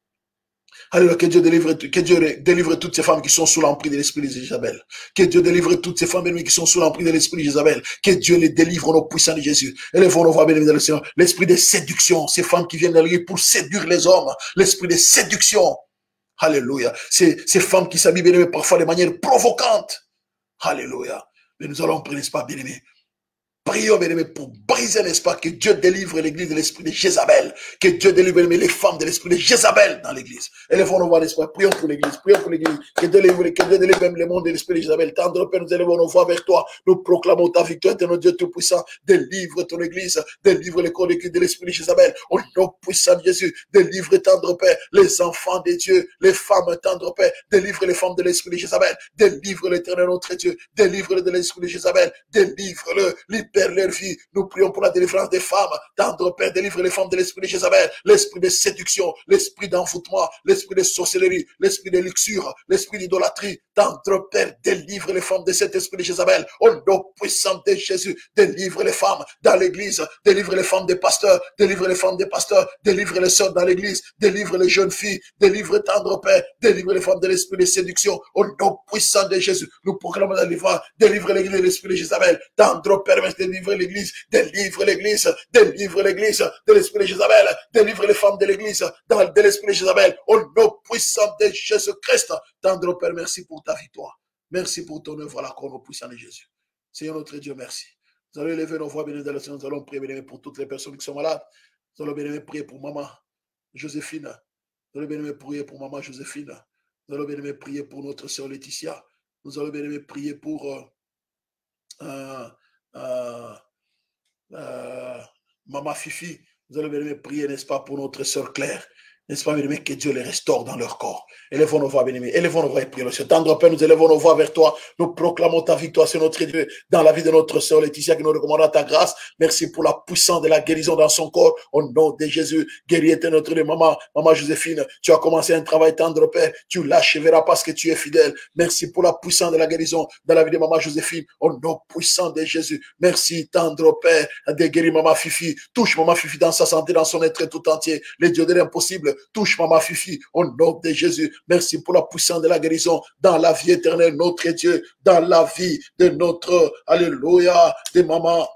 Alléluia, que Dieu délivre, que Dieu délivre toutes ces femmes qui sont sous l'emprise de l'esprit de Jézabel. Que Dieu délivre toutes ces femmes, bien-aimées, qui sont sous l'emprise de l'esprit de Jézabel. Que Dieu les délivre au nom puissant de Jésus. Élevons nos voix, bien-aimés, dans le Seigneur. L'esprit de séduction, ces femmes qui viennent d'aller pour séduire les hommes. L'esprit de séduction. Alléluia. Ces, ces femmes qui s'habillent, bien-aimés, parfois de manière provocante. Alléluia. Mais nous allons prier, n'est-ce pas, bien-aimés? Prions, bien-aimés, pour briser, n'est-ce pas, que Dieu délivre l'église de l'esprit de Jézabel. Que Dieu délivre, bien-aimés, les femmes de l'esprit de Jézabel dans l'église. Élevons nos voix, n'est-ce pas? Prions pour l'église. Prions pour l'église. Que Dieu délivre, que Dieu délivre même le monde de l'esprit de Jézabel. Tendre Père, nous élevons nos voix vers toi. Nous proclamons ta victoire, notre Dieu tout-puissant. Délivre ton église. Délivre les corps de l'esprit de Jézabel. Au nom puissant de Jésus. Délivre, tendre Père, les enfants de Dieu. Les femmes, tendre Père. Délivre les femmes de l'esprit de Jézabel. Délivre l'éternel notre Dieu. Délivre-le de l'esprit de Jézabel. Délivre-le. Libère leur vie. Nous prions pour la délivrance des femmes. Tendre Père, délivre les femmes de l'esprit de Jézabel, l'esprit de séduction, l'esprit d'envoûtement, l'esprit de sorcellerie, l'esprit de luxure, l'esprit d'idolâtrie. tendre Père, délivre les femmes de cet esprit de Jézabel. Au nom puissant de Jésus, délivre les femmes dans l'église, délivre les femmes des pasteurs, délivre les femmes des pasteurs, délivre les sœurs dans l'église, délivre les jeunes filles, délivre tendre Père, délivre les femmes de l'esprit de séduction. Au nom puissant de Jésus, nous proclamons la délivrance, délivre l'église de l'esprit de Jézabel. Tendre Père, délivre l'église, délivre l'église, délivre l'église de l'esprit de Jézabel, délivre les femmes de l'église dans de l'esprit de Jézabel. Au nom puissant de Jésus-Christ, tendre Père, merci pour ta victoire. Merci pour ton œuvre à la croix, au puissant de Jésus. Seigneur notre Dieu, merci. Nous allons élever nos voix, bénis dans le Seigneur. Nous allons prier, bénis pour toutes les personnes qui sont malades. Nous allons bénis prier pour maman Joséphine. Nous allons bénis prier pour maman Joséphine. Nous allons bénis prier pour notre sœur Laetitia. Nous allons bénis prier pour euh, euh, euh, euh, maman Fifi. Nous allons bénis prier, n'est-ce pas, pour notre sœur Claire. N'est-ce pas, bien-aimé, que Dieu les restaure dans leur corps. Élevons nos voix, bien-aimé. Élevons nos voix et prions. Seigneur, tendre Père, nous élevons nos voix vers toi. Nous proclamons ta victoire sur notre Dieu, dans la vie de notre sœur Laetitia, qui nous recommande ta grâce. Merci pour la puissance de la guérison dans son corps. Au nom de Jésus, guéris était notre Dieu. Maman, maman Joséphine, tu as commencé un travail tendre, Père. Tu l'achèveras parce que tu es fidèle. Merci pour la puissance de la guérison dans la vie de maman Joséphine. Au nom puissant de Jésus. Merci, tendre Père, de guérir maman Fifi. Touche maman Fifi dans sa santé, dans son être tout entier. Les dieux de l'impossible. Touche maman Fifi au nom de Jésus. Merci pour la puissance de la guérison dans la vie éternelle, notre Dieu, dans la vie de notre, alléluia, de maman.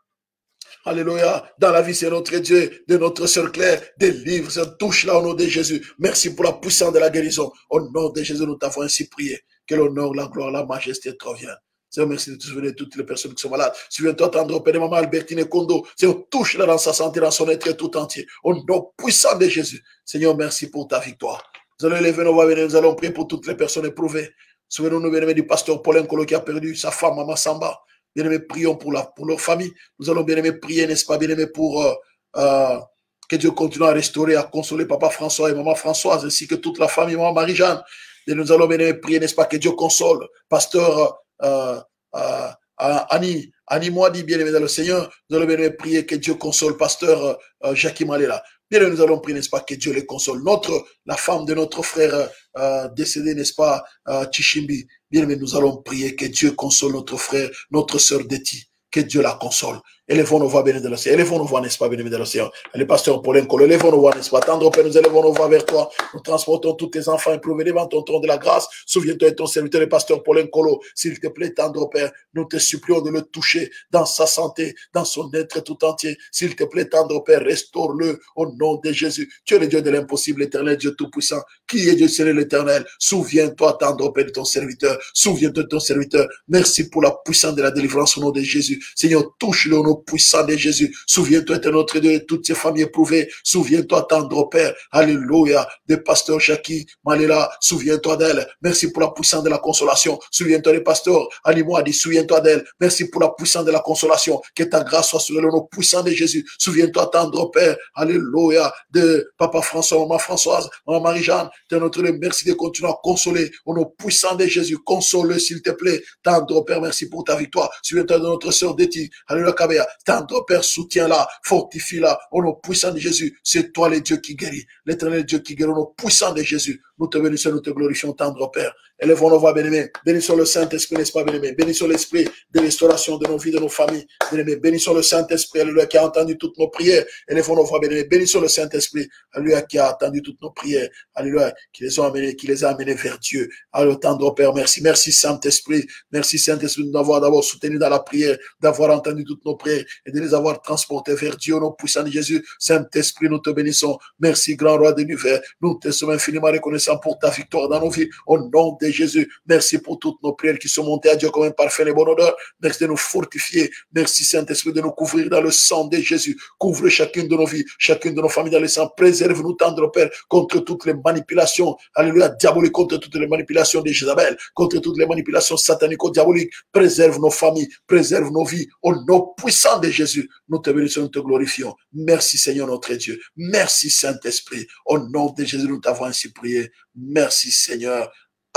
Alléluia, dans la vie, c'est notre Dieu, de notre sœur Claire, délivre, touche là au nom de Jésus. Merci pour la puissance de la guérison. Au nom de Jésus, nous t'avons ainsi prié. Que l'honneur, la gloire, la majesté te reviennent. Seigneur, merci de te souvenir de toutes les personnes qui sont malades. Souviens-toi, tendre Père de maman Albertine Kondo. Seigneur, touche-la dans sa santé, dans son être tout entier. Au nom puissant de Jésus. Seigneur, merci pour ta victoire. Nous allons élever nos voix, nous allons prier pour toutes les personnes éprouvées. Souvenons-nous, bien-aimés, du pasteur Paulin Kolo qui a perdu sa femme, maman Samba. Bien-aimés, prions pour, la, pour leur famille. Nous allons, bien-aimés, prier, n'est-ce pas, bien-aimés, pour euh, euh, que Dieu continue à restaurer, à consoler papa François et maman Françoise, ainsi que toute la famille, maman Marie-Jeanne. Et nous allons, bien-aimés, prier, n'est-ce pas, que Dieu console pasteur Euh, euh, euh, Annie, Annie moi dit bien aimé dans le Seigneur, nous allons bien prier que Dieu console pasteur euh, Jackie Malela. Bien aimé, nous allons prier, n'est-ce pas, que Dieu les console. Notre, la femme de notre frère euh, décédé, n'est-ce pas, euh, Chishimbi. Bien aimé, nous allons prier que Dieu console notre frère, notre sœur Deti. Que Dieu la console. Élevons nos voix, bénis de l'océan. Élevons nos voix, n'est-ce pas, bénis de l'océan. Le pasteur Paulin Kolo, élevons nos voix, n'est-ce pas. Tendre Père, nous élevons nos voix vers toi. Nous transportons tous tes enfants éprouvés devant ton trône de la grâce. Souviens-toi de ton serviteur, le pasteur Paulin Kolo. S'il te plaît, tendre Père, nous te supplions de le toucher dans sa santé, dans son être tout entier. S'il te plaît, tendre Père, restaure-le au nom de Jésus. Tu es le Dieu de l'impossible, l'éternel Dieu tout-puissant. Qui est Dieu, c'est l'éternel? Souviens-toi, tendre Père, de ton serviteur. Souviens-toi de ton serviteur. Merci pour la puissance de la délivrance au nom de Jésus. Seigneur, touche-le au nom puissant de Jésus. Souviens-toi de notre Dieu et toutes ces familles éprouvées. Souviens-toi, tendre Père. Alléluia. De pasteur Jackie Malela. Souviens-toi d'elle. Merci pour la puissance de la consolation. Souviens-toi des pasteurs Alimouadi. Souviens-toi d'elle. Merci pour la puissance de la consolation. Que ta grâce soit sur le nom puissant de Jésus. Souviens-toi, tendre Père. Alléluia. De papa François, maman Françoise, maman Marie-Jeanne. De notre Dieu, merci de continuer à consoler au nom puissant de Jésus. Console-le, s'il te plaît. Tendre Père, merci pour ta victoire. Souviens-toi de notre sœur Deti. Alléluia, Kabea. Tendre Père, soutiens-la, fortifie-la, au nom puissant de Jésus. C'est toi le Dieu qui guérit, l'éternel Dieu qui guérit, au nom puissant de Jésus. Nous te bénissons, nous te glorifions, tendre Père. Élevons nos voix, bien-aimés. Bénissons le Saint-Esprit, n'est-ce pas, bien-aimés? Bénissons l'Esprit de restauration de nos vies, de nos familles, bien-aimés. Bénissons le Saint-Esprit, alléluia, qui a entendu toutes nos prières. Élevons nos voix, bien-aimés. Bénissons le Saint-Esprit, alléluia, qui a entendu toutes nos prières, alléluia, qui les a amenés, qui les a amenés vers Dieu. Alors, tendre Père, merci. Merci, Saint-Esprit. Merci, Saint-Esprit, de nous avoir d'abord soutenu dans la prière, d'avoir entendu toutes nos prières et de les avoir transportés vers Dieu, au nom puissant de Jésus. Saint-Esprit, nous te bénissons. Merci, grand roi de l'univers. Nous te sommes infiniment reconnaissants pour ta victoire dans nos vies, au nom de Jésus. Merci pour toutes nos prières qui sont montées à Dieu comme un parfait et bon odeur. Merci de nous fortifier. Merci, Saint-Esprit, de nous couvrir dans le sang de Jésus. Couvre chacune de nos vies, chacune de nos familles dans le sang. Préserve-nous, tendre Père, contre toutes les manipulations, alléluia, diaboliques, contre toutes les manipulations de Jézabel, contre toutes les manipulations satanico-diaboliques. Préserve nos familles, préserve nos vies, au nom puissant de Jésus. Nous te bénissons, nous te glorifions. Merci, Seigneur notre Dieu. Merci, Saint-Esprit. Au nom de Jésus, nous t'avons ainsi prié. Merci, Seigneur.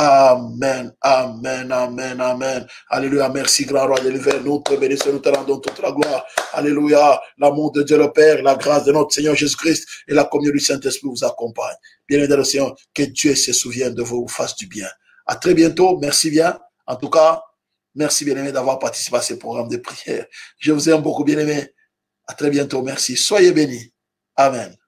Amen, amen, amen, amen. Alléluia, merci, grand roi de l'univers. Nous te bénissons, nous te rendons toute la gloire. Alléluia, l'amour de Dieu le Père, la grâce de notre Seigneur Jésus-Christ et la communion du Saint-Esprit vous accompagnent. Bien-aimés dans le Seigneur, que Dieu se souvienne de vous, vous fasse du bien. À très bientôt. Merci bien. En tout cas, merci bien-aimé d'avoir participé à ce programme de prière. Je vous aime beaucoup, bien-aimé. À très bientôt. Merci. Soyez bénis. Amen.